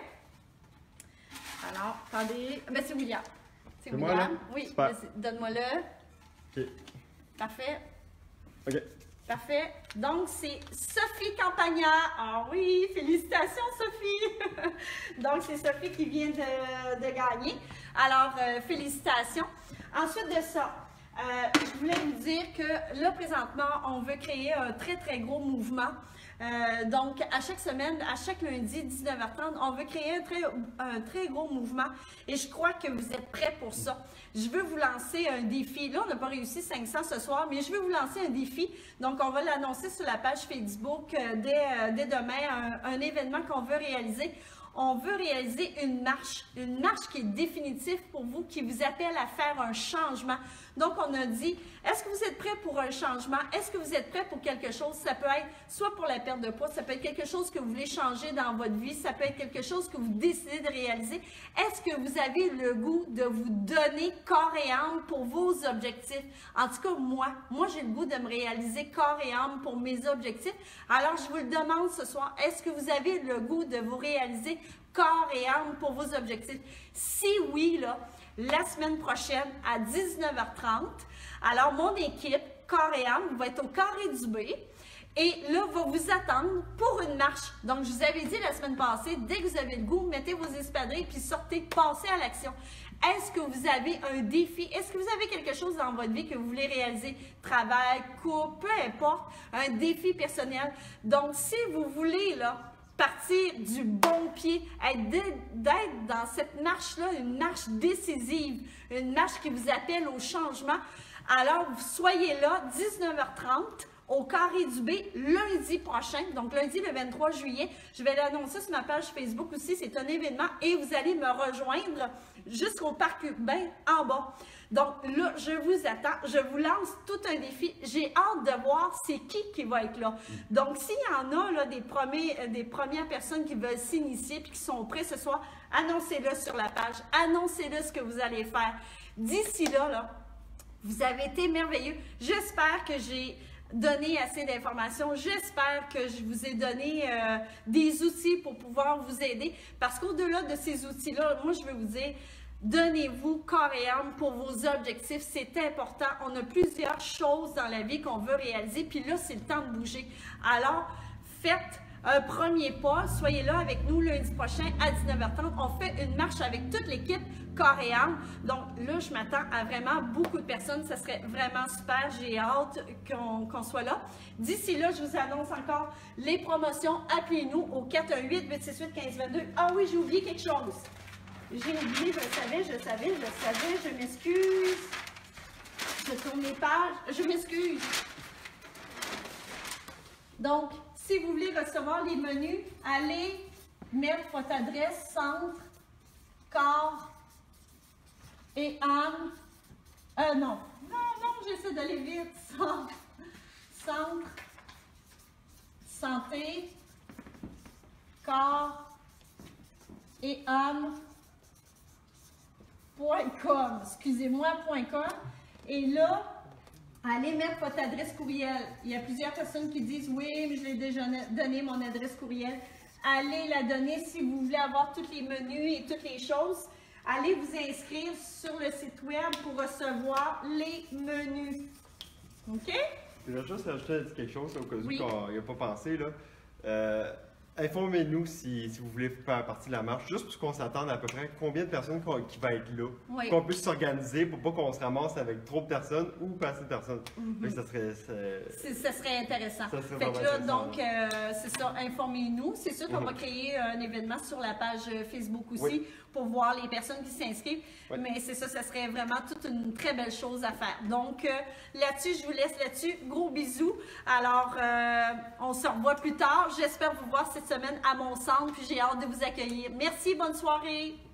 Alors, attendez. Ben, c'est William. C'est C'est moi, William. là? Oui, Super. vas-y, donne-moi-le. OK. Parfait. OK. Parfait. Donc, c'est Sophie Campagnard. Ah oui, félicitations, Sophie. Donc, c'est Sophie qui vient de, de gagner. Alors, euh, félicitations. Ensuite de ça, euh, je voulais vous dire que là, présentement, on veut créer un très, très gros mouvement. Euh, donc, à chaque semaine, à chaque lundi, dix-neuf heures trente, on veut créer un très, un très gros mouvement et je crois que vous êtes prêts pour ça. Je veux vous lancer un défi. Là, on n'a pas réussi cinq cents ce soir, mais je veux vous lancer un défi. Donc, on va l'annoncer sur la page Facebook euh, dès, euh, dès demain, un, un événement qu'on veut réaliser. On veut réaliser une marche, une marche qui est définitive pour vous, qui vous appelle à faire un changement. Donc, on a dit, est-ce que vous êtes prêts pour un changement? Est-ce que vous êtes prêts pour quelque chose? Ça peut être soit pour la perte de poids, ça peut être quelque chose que vous voulez changer dans votre vie, ça peut être quelque chose que vous décidez de réaliser. Est-ce que vous avez le goût de vous donner corps et âme pour vos objectifs? En tout cas, moi, moi, j'ai le goût de me réaliser corps et âme pour mes objectifs. Alors, je vous le demande ce soir, est-ce que vous avez le goût de vous réaliser corps et âme pour vos objectifs? Si oui, là, la semaine prochaine à dix-neuf heures trente, alors mon équipe, corps et âme, va être au Carré du B et là, va vous attendre pour une marche. Donc, je vous avais dit la semaine passée, dès que vous avez le goût, mettez vos espadrilles puis sortez, passez à l'action. Est-ce que vous avez un défi? Est-ce que vous avez quelque chose dans votre vie que vous voulez réaliser? Travail, couple, peu importe, un défi personnel. Donc, si vous voulez, là, partir du bon pied, être d'être dans cette marche-là, une marche décisive, une marche qui vous appelle au changement. Alors, soyez là, dix-neuf heures trente, au Carré du B, lundi prochain, donc lundi le vingt-trois juillet. Je vais l'annoncer sur ma page Facebook aussi, c'est un événement et vous allez me rejoindre jusqu'au parc urbain en bas. Donc là, je vous attends, je vous lance tout un défi. J'ai hâte de voir c'est qui qui va être là. Donc s'il y en a là, des, premiers, des premières personnes qui veulent s'initier et qui sont prêts ce soir, annoncez-le sur la page, annoncez-le ce que vous allez faire. D'ici là, là, vous avez été merveilleux. J'espère que j'ai donné assez d'informations. J'espère que je vous ai donné euh, des outils pour pouvoir vous aider. Parce qu'au-delà de ces outils-là, moi, je veux vous dire, Donnez-vous corps et âme pour vos objectifs, c'est important. On a plusieurs choses dans la vie qu'on veut réaliser, puis là, c'est le temps de bouger. Alors, faites un premier pas. Soyez là avec nous lundi prochain à dix-neuf heures trente. On fait une marche avec toute l'équipe corps et âme. Donc là, je m'attends à vraiment beaucoup de personnes. Ça serait vraiment super. J'ai hâte qu'on qu'on soit là. D'ici là, je vous annonce encore les promotions. Appelez-nous au quatre un huit, huit six huit, un cinq deux deux. Ah oui, j'ai oublié quelque chose. J'ai oublié, je le savais, je le savais, je le savais. Je m'excuse. Je tourne les pages. Je m'excuse. Donc, si vous voulez recevoir les menus, allez mettre votre adresse centre, corps et âme. Euh, non. Non, non, j'essaie d'aller vite. Centre, centre, santé, corps et âme. .com, excusez-moi, .com. Et là, allez mettre votre adresse courriel. Il y a plusieurs personnes qui disent « Oui, mais je l'ai déjà donné, mon adresse courriel. » Allez la donner si vous voulez avoir tous les menus et toutes les choses. Allez vous inscrire sur le site web pour recevoir les menus. OK? Je vais juste rajouter quelque chose au cas où Oui. qu'on n'y a pas pensé. Là. Euh, Informez-nous si, si vous voulez faire partie de la marche, juste pour qu'on s'attende à peu près combien de personnes qu'on- qui vont être là, Oui. qu'on puisse s'organiser pour pas qu'on se ramasse avec trop de personnes ou pas assez de personnes. Mhm. Fait que ça serait, c'est- C'est- Ça serait intéressant. Ça serait fait que vraiment là, intéressant, donc, euh, c'est ça, informez-nous. C'est sûr qu'on Mhm. va créer un événement sur la page euh, Facebook aussi Oui. pour voir les personnes qui s'inscrivent. Oui. Mais c'est ça, ça serait vraiment toute une très belle chose à faire. Donc, euh, là-dessus, je vous laisse là-dessus. Gros bisous. Alors, euh, on se revoit plus tard. J'espère vous voir cette semaine à mon centre, puis j'ai hâte de vous accueillir. Merci, bonne soirée.